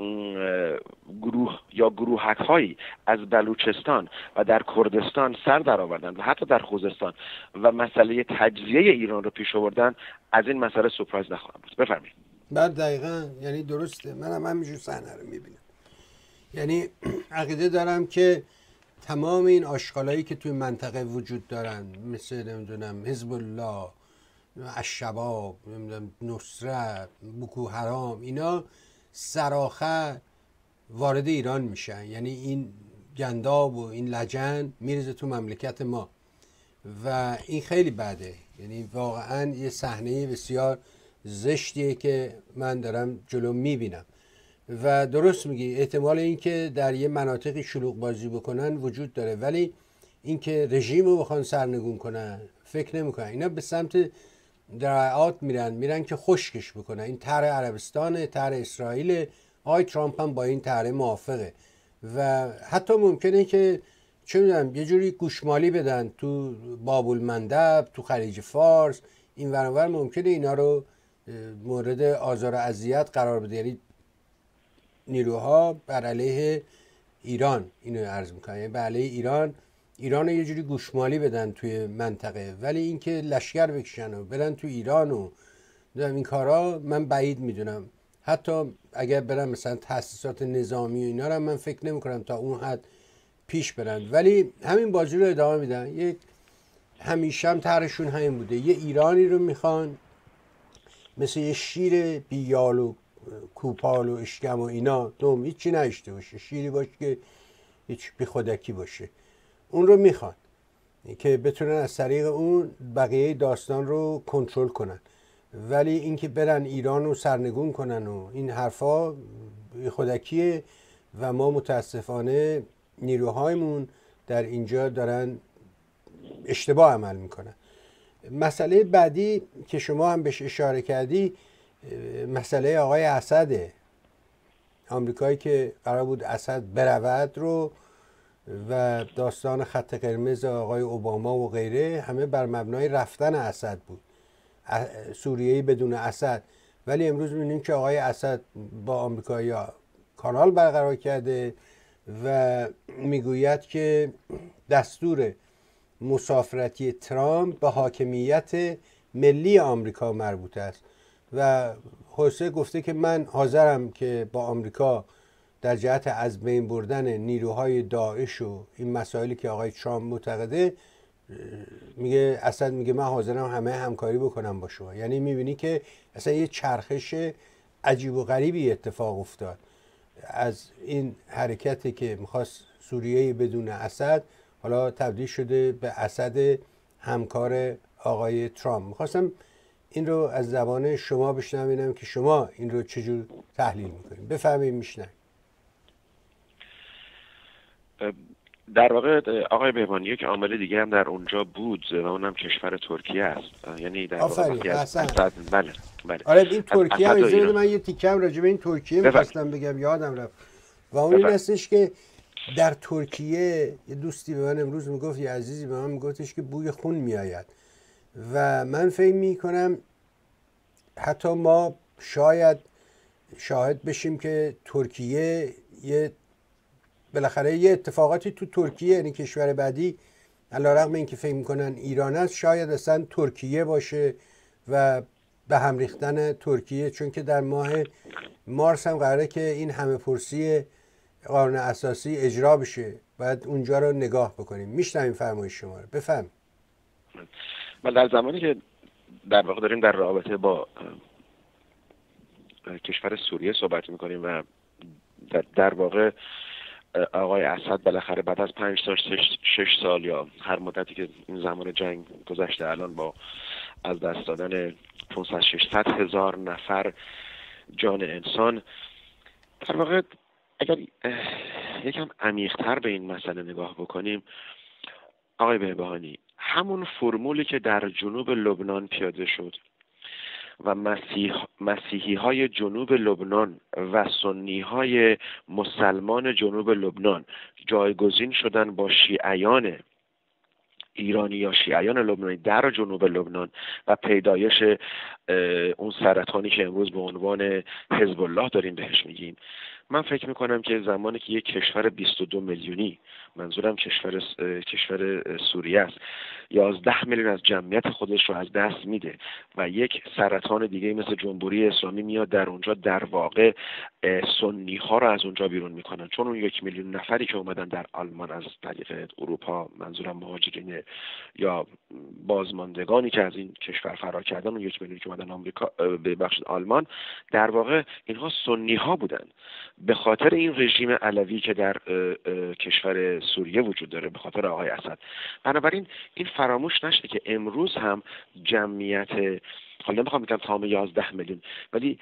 گروه یا گروهک هایی از بلوچستان و در کردستان سر در آوردن و حتی در خوزستان و مسئله تجزیه ایران رو پیش آوردن، از این مسئله سورپرایز نخواهم بود. بفرمایید. بعد دقیقاً یعنی درسته، منم همینجور صحنه رو میبینم. یعنی عقیده دارم که تمام این آشغالایی که توی منطقه وجود دارن، مثل نمیدونم حزب الله، الشباب، نمیدونم نصرت، بوکو حرام، اینا سراخر وارد ایران میشن. یعنی این گنداب و این لجن میرزه تو مملکت ما و این خیلی بده. یعنی واقعا یه صحنه بسیار زشتیه که من دارم جلو میبینم و درست میگی، احتمال اینکه در یه مناطقی شلوغ بازی بکنن وجود داره، ولی اینکه رژیم رو بخوان سرنگون کنن فکر نمیکنن. اینا به سمت درعات میرن میرن که خشکش بکنن. این طرح عربستان، طرح اسرائیل، آقای ترامپ هم با این طرح موافقه و حتی ممکنه که چه میدونم یه جوری گوشمالی بدن تو باب المندب، تو خلیج فارس، این ور اونور ممکنه اینا رو مورد آزار و اذیت قرار بده. یعنی نیروها بر علیه ایران، اینو عرض میکنم، یعنی بر علیه ایران ایران رو یه جوری گوشمالی بدن توی منطقه، ولی اینکه لشکر بکشن و برن تو ایران و این کارا من بعید میدونم. حتی اگر برن مثلا تأسیسات نظامی و اینا رو من فکر نمیکنم تا اون حد پیش برن، ولی همین بازی رو ادامه میدن. یک همیشه هم طرحشون همین بوده، یه ایرانی رو میخوان مثل یه شیر بیال و کوپال و اشکم و اینا دوم هیچی نشته باشه، شیری باشه که هیچ بی خودکی باشه، اون رو میخوان که بتونن از طریق اون بقیه داستان رو کنترل کنن. ولی اینکه برن ایران رو سرنگون کنن و این حرفا بی خودکیه و ما متاسفانه نیروهایمون در اینجا دارن اشتباه عمل میکنن. مسئله بعدی که شما هم بهش اشاره کردی مسئله آقای اسده، آمریکایی که قرار بود اسد برود رو و داستان خط قرمز آقای اوباما و غیره همه بر مبنای رفتن اسد بود، سوریه‌ای بدون اسد. ولی امروز می‌بینیم که آقای اسد با آمریکایی‌ها کانال برقرار کرده و میگوید که دستور مسافرتی ترامپ به حاکمیت ملی آمریکا مربوط است و حسین گفته که من حاضرم که با آمریکا در جهت از بین بردن نیروهای داعش و این مسائلی که آقای ترامپ معتقده، میگه اسد میگه من حاضرم همه همکاری بکنم با شما. یعنی میبینی که اصلا یه چرخش عجیب و غریبی اتفاق افتاد از این حرکتی که میخواست سوریه بدون اسد حالا تبدیل شده به اسد همکار آقای ترامپ. میخواستم این رو از زبان شما بشنوم که شما این رو چجور تحلیل میکنید. بفهمید میشنم. در واقع آقای بهبانی یک عامل دیگه هم در اونجا بود و اونم کشور ترکیه است. یعنی در واقع اسد. بله بله. آره این ترکیه هم اینا... من یه تیکم راجع به این ترکیه می‌خواستم بگم یادم رفت و اون این هستش که در ترکیه یه دوستی به من امروز میگفت، یه عزیزی به من میگفتش که بوی خون میآید و من فکر میکنم حتی ما شاید شاهد بشیم که ترکیه یه بالاخره یه اتفاقاتی تو ترکیه، یعنی کشور بعدی علیرغم اینکه فکر میکنن ایران است شاید اصلا ترکیه باشه و به هم ریختن ترکیه، چون که در ماه مارس هم قراره که این همه پرسی قانون اساسی اجرا بشه، باید اونجا رو نگاه بکنیم. میشنویم فرمایش شما رو، بفهم. من در زمانی که در واقع داریم در رابطه با کشور سوریه صحبت میکنیم و در, در واقع آقای اسد بالاخره بعد از پنج تا شش سال یا هر مدتی که این زمان جنگ گذشته الان با از دست دادن پانصد ششصد هزار نفر جان انسان، در واقع اگر یکم عمیق‌تر به این مسئله نگاه بکنیم آقای بهبهانی، همون فرمولی که در جنوب لبنان پیاده شد و مسیح مسیحی های جنوب لبنان و سنی های مسلمان جنوب لبنان جایگزین شدن با شیعیان ایرانی یا شیعیان لبنانی در جنوب لبنان و پیدایش اون سرطانی که امروز به عنوان حزب الله داریم بهش میگیم، من فکر میکنم که زمانی که یک کشور بیست و دو میلیونی، منظورم کشور کشور سوریه است، یازده میلیون از جمعیت خودش رو از دست میده و یک سرطان دیگه مثل جمهوری اسلامی میاد در اونجا، در واقع سنی ها رو از اونجا بیرون میکنن، چون اون یک میلیون نفری که اومدن در آلمان از طریق اروپا، منظورم مهاجرین یا بازماندگانی که از این کشور فرار کردن، اون یک میلیون که اومدن آمریکا به بخش آلمان، در واقع اینها سنی ها بودن به خاطر این رژیم علوی که در کشور سوریه وجود داره، به خاطر آقای اسد. بنابراین این فراموش نشه که امروز هم جمعیت، حالا نمیخوام بگم تمام یازده میلیون، ولی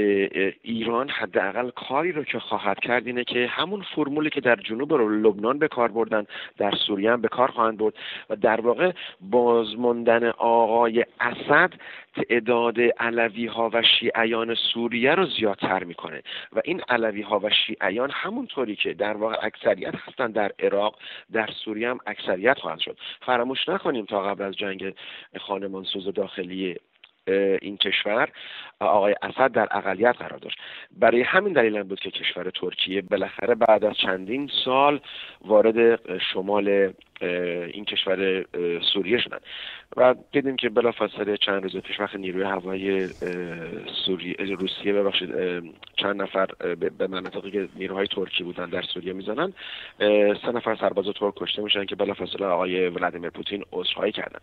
ایران حداقل کاری رو که خواهد کرد اینه که همون فرمولی که در جنوب لبنان به کار بردن در سوریه هم به کار خواهند برد و در واقع بازماندن آقای اسد تعداد علوی ها و شیعیان سوریه رو زیادتر میکنه و این علوی ها و شیعیان همونطوری که در واقع اکثریت هستن در عراق، در سوریه هم اکثریت خواهند شد. فراموش نکنیم تا قبل از جنگ خانمانسوز داخلی این کشور آقای اسد در اقلیت قرار داشت. برای همین دلیل هم بود که کشور ترکیه بالاخره بعد از چندین سال وارد شمال این کشور سوریه شدن و دیدیم که بلافاصله چند روز پیش وقت نیروی هوایی سوریه روسیه ببخشید چند نفر به مناطقی که نیروهای ترکی بودن در سوریه میزنن، سه نفر سرباز ترک کشته میشن که بلافاصله آقای ولادیمیر پوتین عذرخواهی کردن.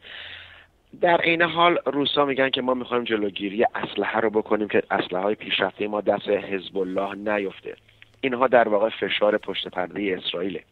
در عین حال روسا میگن که ما میخوایم جلوگیری اسلحه رو بکنیم که اسلحه های پیشرفته ما دست حزب الله نیفته. اینها در واقع فشار پشت پرده اسرائیل.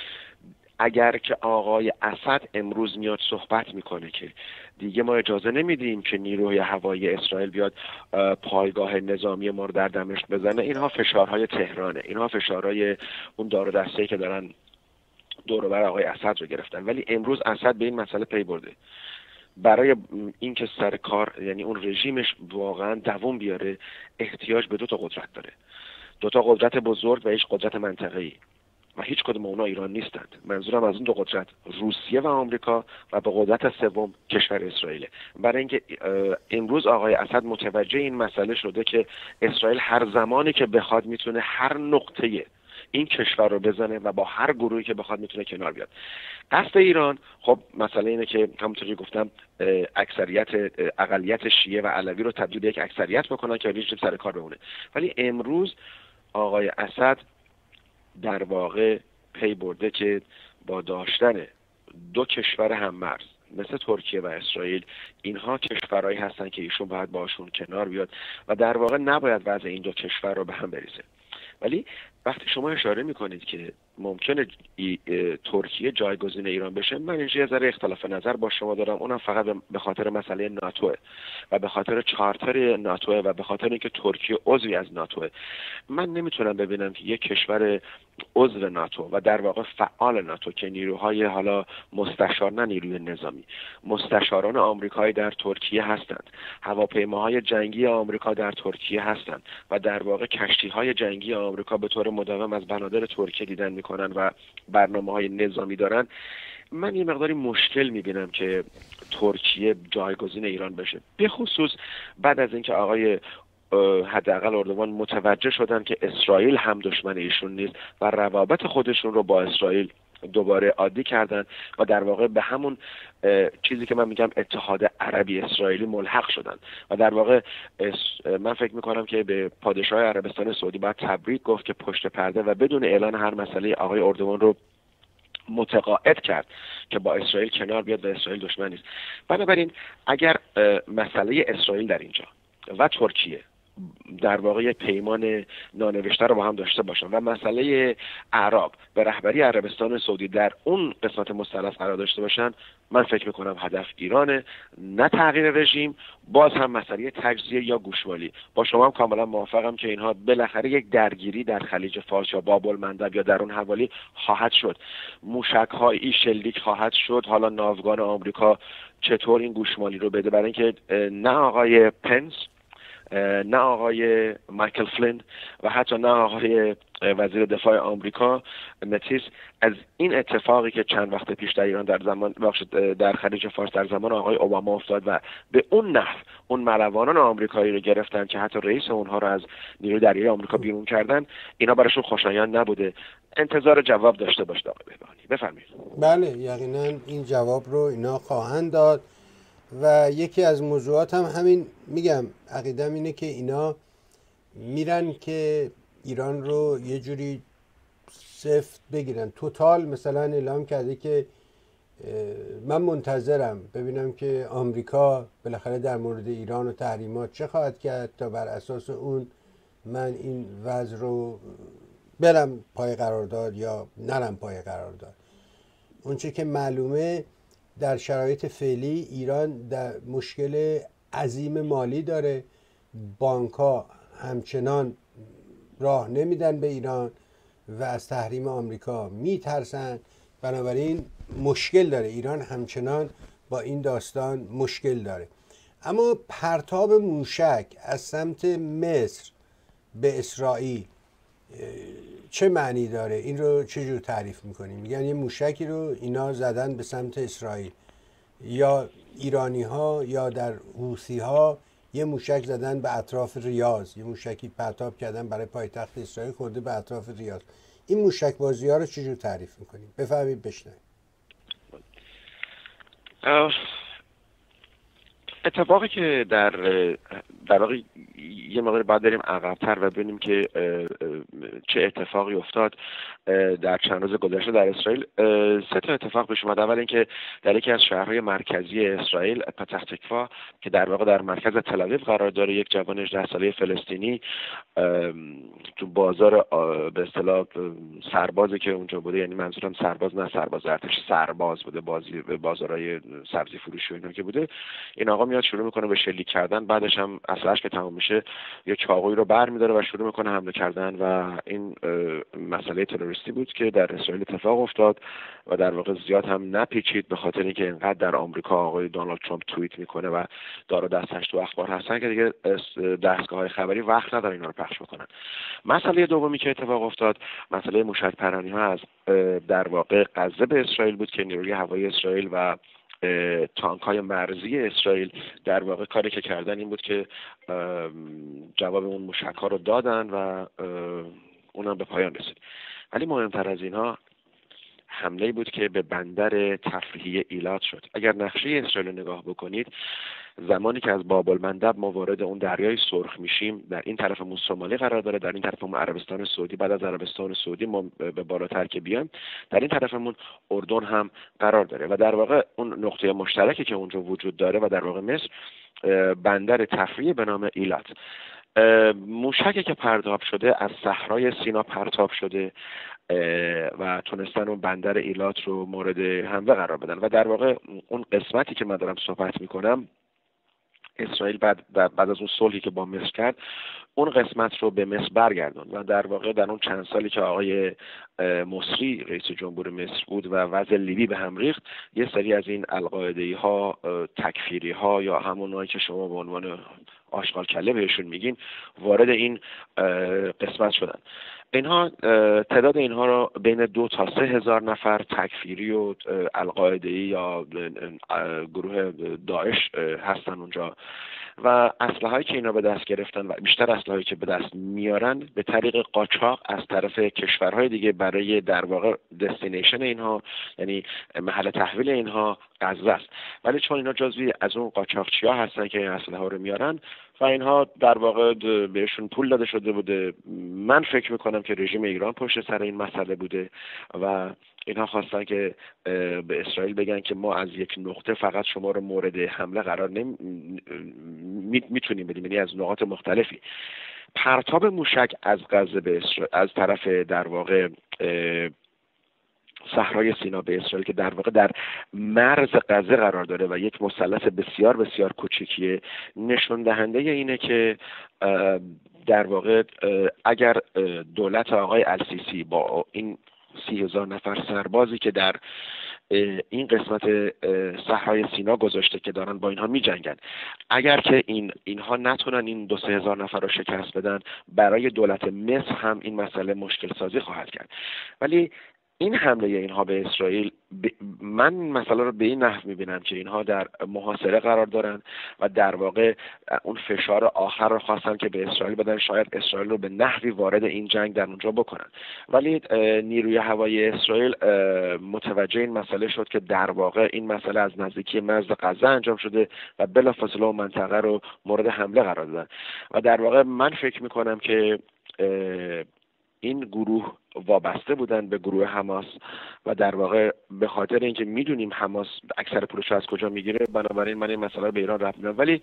اگر که آقای اسد امروز میاد صحبت میکنه که دیگه ما اجازه نمیدیم که نیروی هوایی اسرائیل بیاد پایگاه نظامی ما رو در دمشق بزنه، اینها فشارهای تهرانه، اینها فشارهای اون دار و دسته‌ای که دارن دور و بر آقای اسد رو گرفتن. ولی امروز اسد به این مسئله پی برده برای اینکه سر کار یعنی اون رژیمش واقعا دوام بیاره احتیاج به دو تا قدرت داره، دو تا قدرت بزرگ و هیچ قدرت منطقه‌ای و هیچ کدوم اونا ایران نیستند. منظورم از اون دو قدرت روسیه و آمریکا و به قدرت سوم کشور اسرائیل. برای اینکه امروز آقای اسد متوجه این مسئله شده که اسرائیل هر زمانی که بخواد میتونه هر نقطه این کشور رو بزنه و با هر گروهی که بخواد میتونه کنار بیاد. قصد ایران خب مسئله اینه که همونطوری گفتم اکثریت اقلیت شیعه و علوی رو تبدیل به یک اکثریت بکنن که رژیم سر کار بمونه. ولی امروز آقای اسد در واقع پی برده که با داشتن دو کشور هم‌مرز مثل ترکیه و اسرائیل، اینها کشورهایی هستن که ایشون باید باشون کنار بیاد و در واقع نباید وضع این دو کشور رو به هم بریزه. ولی وقتی شما اشاره میکنید که ممکنه ترکیه جایگزین ایران بشه، من اینجا یه ذره اختلاف نظر با شما دارم. اونم فقط به خاطر مسئله ناتوه و به خاطر چارتر ناتوه و به خاطر اینکه ترکیه عضوی از ناتوه. من نمیتونم ببینم که یک کشور عضو ناتو و در واقع فعال ناتو که نیروهای حالا مستشار، نه نیروی نظامی، مستشاران آمریکایی در ترکیه هستند، هواپیماهای جنگی آمریکا در ترکیه هستند و در واقع کشتی‌های جنگی آمریکا به طور مداوم از بنادر ترکیه دیدن میکنن و برنامه‌های نظامی دارن. من یه مقداری مشکل میبینم که ترکیه جایگزین ایران بشه، به خصوص بعد از اینکه آقای حداقل اردوان متوجه شدن که اسرائیل هم دشمن ایشون نیست و روابط خودشون رو با اسرائیل دوباره عادی کردن و در واقع به همون چیزی که من میگم اتحاد عربی اسرائیلی ملحق شدن و در واقع من فکر میکنم که به پادشاه عربستان سعودی باید تبریک گفت که پشت پرده و بدون اعلان هر مسئله آقای اردوان رو متقاعد کرد که با اسرائیل کنار بیاد و اسرائیل دشمن نیست. بنابراین اگر مسئله اسرائیل در اینجا و ترکیه در واقع یک پیمان نانوشته رو با هم داشته باشن و مسئله اعراب به رهبری عربستان سعودی در اون قسمت مثلث قرار داشته باشن، من فکر میکنم هدف ایرانه، نه تغییر رژیم، باز هم مسئله تجزیه یا گوشمالی. با شما هم کاملا موافقم که اینها بالاخره یک درگیری در خلیج فارس یا باب المندب یا در اون حوالی خواهد شد، موشک‌های شلیک خواهد شد. حالا ناوگان آمریکا چطور این گوشمالی رو بده؟ برای اینکه نه آقای پنس، نه آقای مایکل فلین و حتی نه آقای وزیر دفاع آمریکا متیس از این اتفاقی که چند وقت پیش در ایران در زمان در خلیج فارس در زمان آقای اوباما افتاد و به اون نحو اون ملوانان آمریکایی رو گرفتن که حتی رئیس اونها رو از نیروی دریایی آمریکا بیرون کردن، اینا براشون خوشایند نبوده. انتظار جواب داشته باشید آقای بهبهانی. بفرمایید. بله، یقینا این جواب رو اینا خواهند داد و یکی از موضوعات هم همین، میگم عقیدم اینه که اینا میرن که ایران رو یه جوری سفت بگیرن، توتال. مثلا اعلام کرده که من منتظرم ببینم که آمریکا بالاخره در مورد ایران و تحریمات چه خواهد کرد تا بر اساس اون من این وضع رو برم پای قرارداد یا نرم پای قرارداد. اونچه که معلومه در شرایط فعلی ایران در مشکل عظیم مالی داره، بانک‌ها همچنان راه نمیدن به ایران و از تحریم آمریکا میترسن، بنابراین مشکل داره ایران، همچنان با این داستان مشکل داره. اما پرتاب موشک از سمت مصر به اسرائیل چه معنی داره؟ این رو چجور تعریف میکنیم؟ میگن یه موشکی رو اینا زدن به سمت اسرائیل، یا ایرانی ها یا در حوثی ها یه موشک زدن به اطراف ریاض، یه موشکی پرتاب کردن برای پایتخت اسرائیل خورده به اطراف ریاض. این موشک بازی ها رو چجور تعریف میکنیم؟ بفهمید بشنوید. اتفاقی که در در واقع یه مقدار بعد بریم عقب‌تر و ببینیم که چه اتفاقی افتاد در چند روز گذشته در اسرائیل. سه تا اتفاق پیش اومد. اول اینکه در یکی از شهرهای مرکزی اسرائیل، پتح تکوا، که در واقع در مرکز تل آویو قرار داره، یک جوان هجده ساله فلسطینی تو بازار به اصطلاح سربازی که اونجا بوده، یعنی منظورم سرباز نه سرباز ارتش، سرباز بوده، بازی بازارهای سبزی فروشی و اینا که بوده، این آقا میاد شروع میکنه به شلیک کردن. بعدش هم اصلاش که تمام میشه یه چاقویی رو برمی‌داره و شروع میکنه حمله کردن و این مسئله تروریستی بود که در اسرائیل اتفاق افتاد و در واقع زیاد هم نپیچید، به خاطر اینکه اینقدر در آمریکا آقای دونالد ترامپ توییت میکنه و دار و دستش تو اخبار هستن که دیگه دستگاه‌های خبری وقت ندارن اینا رو پخش بکنن. مسئله دومی که اتفاق افتاد مسئله موشک پرانی ها از در واقع غزه به اسرائیل بود که نیروی هوایی اسرائیل و تانک های مرزی اسرائیل در واقع کاری که کردن این بود که جواب اون موشک ها رو دادن و اونم به پایان رسید. ولی مهمتر از اینها حمله بود که به بندر تفریحی ایلات شد. اگر نقشه اسرائیل رو نگاه بکنید، زمانی که از باب المندب ما وارد اون دریای سرخ میشیم، در این طرفمون سومالی قرار داره، در این طرفمون عربستان سعودی، بعد از عربستان سعودی ما به بالاتر که بیایم در این طرفمون اردن هم قرار داره و در واقع اون نقطه مشترکی که اونجا وجود داره و در واقع مصر بندر تفریحی به نام ایلات. موشکی که پرتاب شده از صحرای سینا پرتاب شده و تونستن اون بندر ایلات رو مورد حمله قرار بدن و در واقع اون قسمتی که من دارم صحبت میکنم، اسرائیل بعد بعد از اون صلحی که با مصر کرد اون قسمت رو به مصر برگردوند و در واقع در اون چند سالی که آقای مصری رئیس جمهور مصر بود و وضع لیبی به هم ریخت، یه سری از این القاعده‌ای ها، تکفیری ها یا همونایی که شما به عنوان آشغال کله بهشون میگین وارد این قسمت شدن. اینها تعداد اینها رو بین دو تا سه هزار نفر تکفیری و القاعده‌ای یا گروه داعش هستن اونجا و اسلحه‌ای که اینا به دست گرفتن و بیشتر اسلحه‌ای که به دست میارن به طریق قاچاق از طرف کشورهای دیگه برای در واقع دستینیشن اینها، یعنی محل تحویل اینها غزه است. ولی چون اینا جزوی از اون قاچاقچی‌ها هستن که این اسلحه رو میارن و اینها در واقع بهشون پول داده شده بوده، من فکر میکنم که رژیم ایران پشت سر این مسئله بوده و اینها خواستن که به اسرائیل بگن که ما از یک نقطه فقط شما رو مورد حمله قرار نمی میتونیم بدیم، یعنی از نقاط مختلفی. پرتاب موشک از غزه به اسرائیل از طرف در واقع صحرای سینا به اسرائیل که در واقع در مرز غزه قرار داره و یک مثلث بسیار بسیار کوچیکیه، نشون دهنده اینه که در واقع اگر دولت آقای السیسی با این سی هزار نفر سربازی که در این قسمت صحرای سینا گذاشته که دارن با اینها می جنگن، اگر که این اینها نتونن این دو سه هزار نفر رو شکست بدن، برای دولت مصر هم این مسئله مشکل سازی خواهد کرد. ولی این حمله اینها به اسرائیل ب... من مسئله رو به این نحو میبینم که اینها در محاصره قرار دارن و در واقع اون فشار آخر رو خواستن که به اسرائیل بدن، شاید اسرائیل رو به نحوی وارد این جنگ در اونجا بکنن. ولی نیروی هوایی اسرائیل متوجه این مسئله شد که در واقع این مسئله از نزدیکی مرز غزه انجام شده و بلافاصله اون منطقه رو مورد حمله قرار دادن و در واقع من فکر میکنم که این گروه وابسته بودن به گروه حماس و در واقع به خاطر اینکه میدونیم حماس اکثر پولش از کجا میگیره، بنابراین من این مسئله رو به ایران ربط میدم. ولی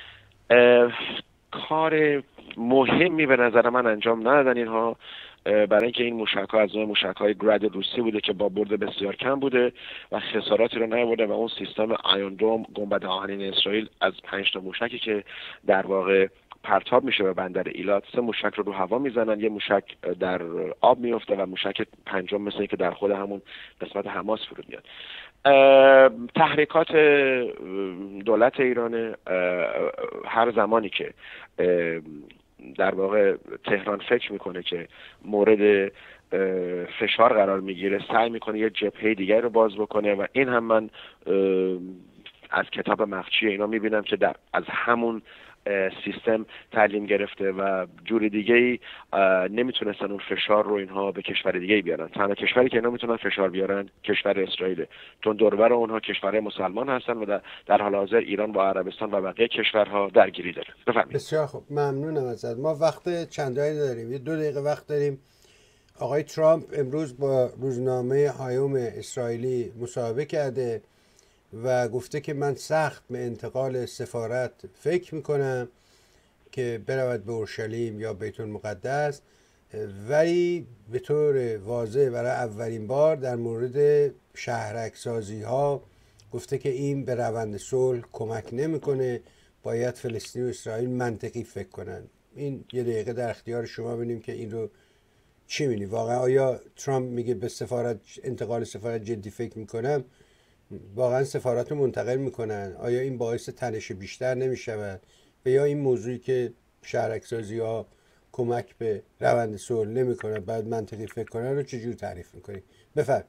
کار مهمی به نظر من انجام ندادن اینها، برای اینکه این موشک‌ها از نوع موشک‌های گراد روسی بوده که با برد بسیار کم بوده و خساراتی رو نیاورده و اون سیستم آیون دوم گنبد آهنین اسرائیل از پنج تا موشکی که در واقع پرتاب میشه به بندر ایلات، سه موشک رو رو هوا میزنن، یه موشک در آب میفته و موشک پنجم مثل که در خود همون قسمت حماس فرود میاد. تحریکات دولت ایران هر زمانی که در واقع تهران فکر میکنه که مورد فشار قرار میگیره، سعی میکنه یه جبهه دیگر رو باز بکنه و این هم من از کتاب مخچی اینا میبینم که در از همون سیستم تعلیم گرفته و جور دیگه ای نمیتونستن اون فشار رو اینها به کشور دیگه ای بیارن. تنها کشوری که اینا میتونن فشار بیارن کشور اسرائیل، چون دوربر اونها کشورهای مسلمان هستن و در, در حال حاضر ایران با عربستان و بقیه کشورها درگیری داره. بفرمایید. بسیار خوب، ممنونم ازت. ما وقت چندانی داریم، یه دو دقیقه وقت داریم. آقای ترامپ امروز با روزنامه هایوم اسرائیلی مصاحبه کرده و گفته که من سخت به انتقال سفارت فکر میکنم که برود به اورشلیم یا بیت المقدس، ولی به طور واضح برای اولین بار در مورد شهرک سازی ها گفته که این به روند صلح کمک نمیکنه، باید فلسطین و اسرائیل منطقی فکر کنن. این یه دقیقه در اختیار شما ببینیم که این رو چی می‌بینی. واقعا آیا ترامپ میگه به سفارت انتقال سفارت جدی فکر میکنم، واقعا سفارت رو منتقل میکنن؟ آیا این باعث تنش بیشتر نمیشود و یا این موضوعی که شهرکسازی ها کمک به روند صلح نمیکنه بعد منطقی فکر کنن رو چجور تعریف میکنی؟ بفرم.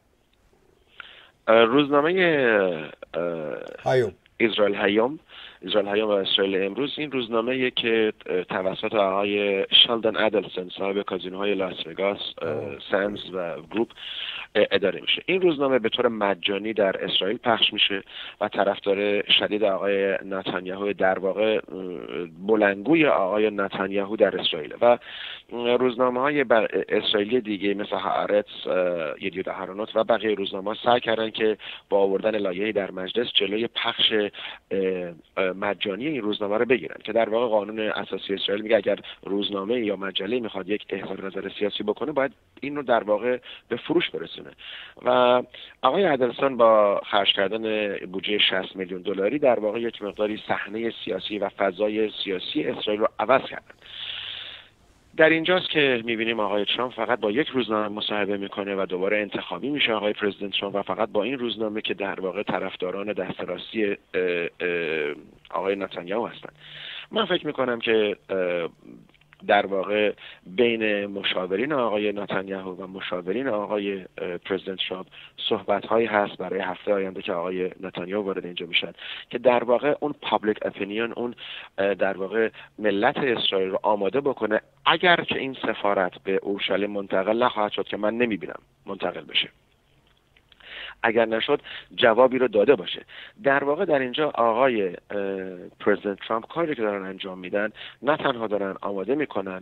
روزنامه هایوم اسرائیل هیوم اسرائیل هیوم و اسرائیل امروز این روزنامه که توسط آقای شلدن ادلسون صاحب کازینوهای لاس وگاس سنز و گروپ اداره میشه. این روزنامه به طور مجانی در اسرائیل پخش میشه و طرفدار شدید آقای نتانیاهو، در واقع بلندگوی آقای نتانیاهو در اسرائیل و روزنامه های اسرائیلی دیگه مثل هآرتس، یدیوت اهرونوت و بقیه روزنامه سعی کردن که با آوردن لایحه‌ای در مجلس جلوی پخش مجانی این روزنامه رو بگیرن که در واقع قانون اساسی اسرائیل میگه اگر روزنامه یا مجله میخواد یک اظهار نظر سیاسی بکنه باید این رو در واقع به فروش برسونه و آقای ادلسون با خرج کردن بودجه شصت میلیون دلاری در واقع یک مقداری صحنه سیاسی و فضای سیاسی اسرائیل رو عوض کردن. در اینجاست که میبینیم آقای ترامپ فقط با یک روزنامه مصاحبه میکنه و دوباره انتخابی میشه آقای پرزیدنت ترامپ و فقط با این روزنامه که در واقع طرفداران دست راستی آقای نتانیاهو هستند. من فکر میکنم که در واقع بین مشاورین آقای نتانیاهو و مشاورین آقای پرزیدنت ترامپ صحبت‌هایی هست برای هفته آینده که آقای نتانیاهو وارد اینجا میشن که در واقع اون پابلیک اپینیون، اون در واقع ملت اسرائیل رو آماده بکنه اگر که این سفارت به اورشلیم منتقل نخواهد شد که من نمیبینم منتقل بشه، اگر نشد جوابی رو داده باشه. در واقع در اینجا آقای پرزیدنت ترامپ کاری که دارن انجام میدن نه تنها دارن آماده میکنن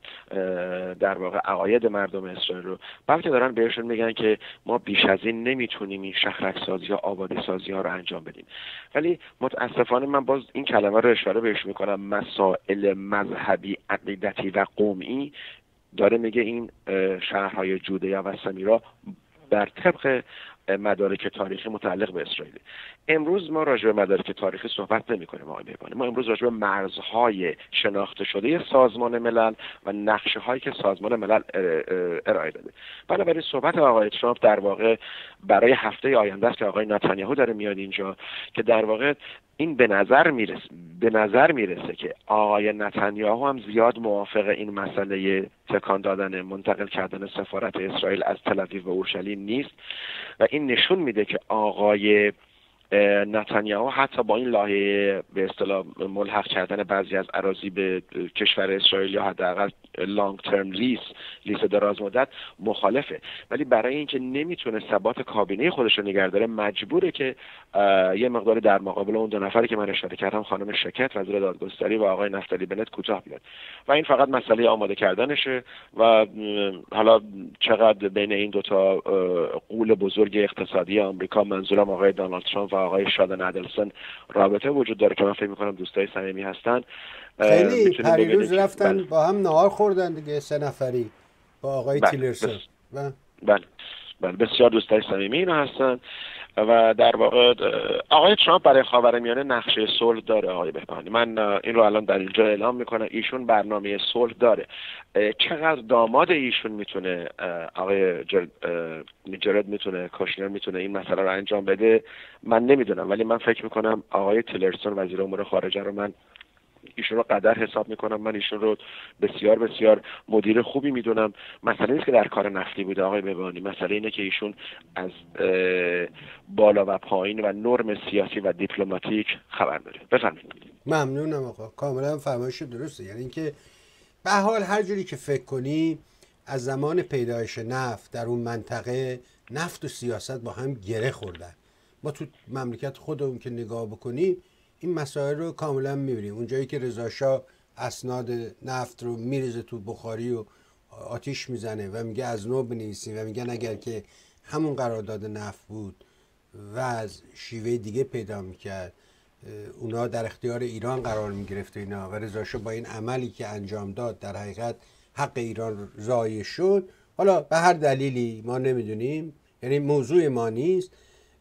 در واقع عقاید مردم اسرائیل رو، بلکه دارن بهشون میگن که ما بیش از این نمیتونیم این شهرک سازی یا آبادی سازی ها رو انجام بدیم. ولی متاسفانه من باز این کلمه رو اشاره بهش میکنم، مسائل مذهبی، عقیدتی و قومی، داره میگه این شهرهای جودیا و سمیرا بر طبق مدارک تاریخی متعلق به اسرائیل. امروز ما راجع به مدارک تاریخی صحبت نمی‌کنیم آقای بهبانی، ما امروز راجع به مرزهای شناخته شده سازمان ملل و نقشه هایی که سازمان ملل ارائه داده. بنابراین صحبت آقای ترامپ در واقع برای هفته آینده است که آقای نتانیاهو داره میاد اینجا که در واقع این به نظر میرسه به نظر میرسه که آقای نتانیاهو هم زیاد موافق این مسئله تکان دادن منتقل کردن سفارت اسرائیل از تل آویو به اورشلیم نیست و این نشون میده که آقای نتانیاهو حتی با این لایحه به اصطلاح ملحق کردن بعضی از اراضی به کشور اسرائیل یا حداقل لانگ ترم لیس لیس دراز مدت مخالفه، ولی برای اینکه نمیتونه ثبات کابینه خودش رو نگه داره مجبوره که یه مقداری در مقابل اون دو نفری که من اشاره کردم، خانم شکت وزیر دادگستری و آقای نفتالی بنت، کوتاه بیاد و این فقط مسئله آماده کردنشه و حالا چقدر بین این دوتا غول بزرگ اقتصادی آمریکا، منظورم آقای دونالد ترامپ و آقای شلدن ادلسون، رابطه وجود داره که من فکر می‌کنم دوستای صمیمی هستن. خیلی پریروز رفتن با هم نهار خوردن دیگه، سه نفری با آقای تیلرسون. بله بله بسیار دوستای صمیمی اینا هستن و در واقع آقای ترامپ برای خاورمیانه نقشه صلح داره آقای بهبانی. من این رو الان در اینجا اعلام میکنم، ایشون برنامه صلح داره. چقدر داماد ایشون میتونه، آقای جرد میتونه، کاشنر میتونه این مسئله رو انجام بده من نمیدونم، ولی من فکر میکنم آقای تیلرسون وزیر امور خارجه رو من ایشون رو قدر حساب میکنم، من ایشون رو بسیار بسیار مدیر خوبی میدونم. مسئله نیست که در کار نفتی بوده آقای بهبانی، مسئله اینه که ایشون از بالا و پایین و نرم سیاسی و دیپلماتیک خبر داره. بفرمایید. ممنونم آقا، کاملا فرمایش درسته. یعنی اینکه به حال هر جوری که فکر کنی از زمان پیدایش نفت در اون منطقه نفت و سیاست با هم گره خوردن. ما تو مملکت خودمون که نگاه بکنیم این مسائل رو کاملا می‌بینیم. اونجایی که رضا شاه اسناد نفت رو میریزه تو بخاری و آتیش میزنه و میگه از نو بنویسیم و میگن اگر که همون قرارداد نفت بود و از شیوه دیگه پیدا میکرد اونا در اختیار ایران قرار میگرفت اینا و رضا شاه با این عملی که انجام داد در حقیقت حق ایران ضایع شد. حالا به هر دلیلی ما نمیدونیم، یعنی موضوع ما نیست،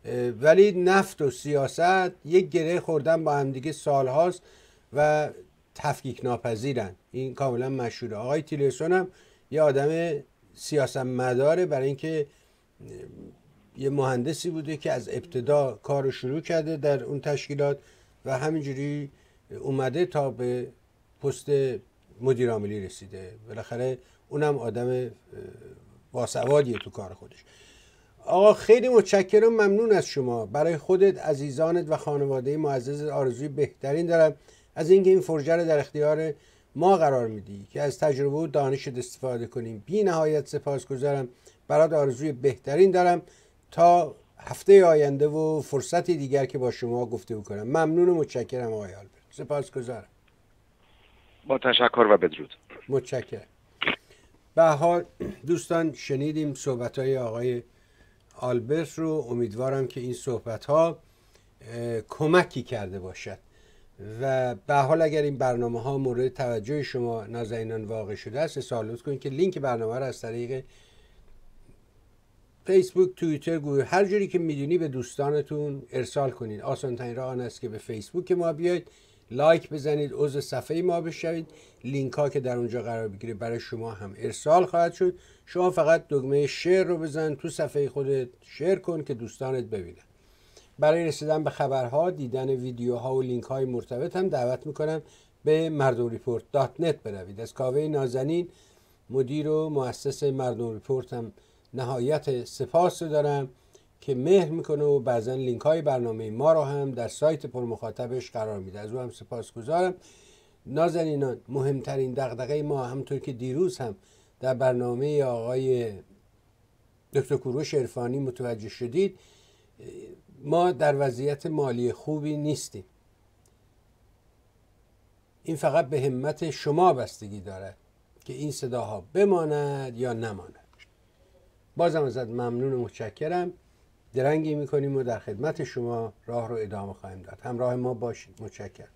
ولی نفت و سیاست یک گره خوردن با هم دیگه سال هاست و تفکیک ناپذیرن. این کاملا مشهوره. آقای تیلرسون هم یه آدم سیاستمداره، برای اینکه یه مهندسی بوده که از ابتدا کار رو شروع کرده در اون تشکیلات و همینجوری اومده تا به پست مدیر عاملی رسیده. بالاخره اونم آدم باسوادیه تو کار خودش. آقا خیلی متشکرم، ممنون از شما. برای خودت، عزیزانت و خانواده معزز آرزوی بهترین دارم از اینکه این فرصت رو در اختیار ما قرار میدی که از تجربه و دانشت استفاده کنیم. بی نهایت سپاسگزارم. برات آرزوی بهترین دارم تا هفته آینده و فرصتی دیگر که با شما گفتگو کنم. ممنون و متشکرم آقای آلبرت. سپاسگزارم. با تشکر و بدرود. متشکرم. به هر حال دوستان شنیدیم صحبت‌های آقای آلبرت رو. امیدوارم که این صحبت‌ها کمکی کرده باشد و به هر حال اگر این برنامه ها مورد توجه شما نازنینان واقع شده است، اصرار لطف کنید که لینک برنامه رو از طریق فیسبوک، توییتر، گوگل، هر جوری که میدونی به دوستانتون ارسال کنید. آسان ترین راه آن است که به فیسبوک ما بیاید، لایک بزنید، عضو صفحه ما بشوید. لینک ها که در اونجا قرار بگیره برای شما هم ارسال خواهد شد. شما فقط دکمه شیر رو بزن تو صفحه خودت، شیر کن که دوستانت ببینن. برای رسیدن به خبرها، دیدن ویدیوها و لینک های مرتبط هم دعوت میکنم به مردم ریپورت دات نت بروید. از کاوه نازنین، مدیر و مؤسس مردم ریپورت، هم نهایت سپاس دارم که مهر میکنه و بعضا لینک های برنامه ما رو هم در سایت پر مخاطبش قرار میده. از او هم سپاسگزارم. نازنینان، مهمترین دغدغه ما، همونطور که دیروز هم در برنامه آقای دکتر کوروش عرفانی متوجه شدید، ما در وضعیت مالی خوبی نیستیم. این فقط به همت شما بستگی دارد که این صداها بماند یا نماند. بازم ازت ممنون و متشکرم. درنگی میکنیم و در خدمت شما راه رو ادامه خواهیم داد. همراه ما باشید. متشکرم.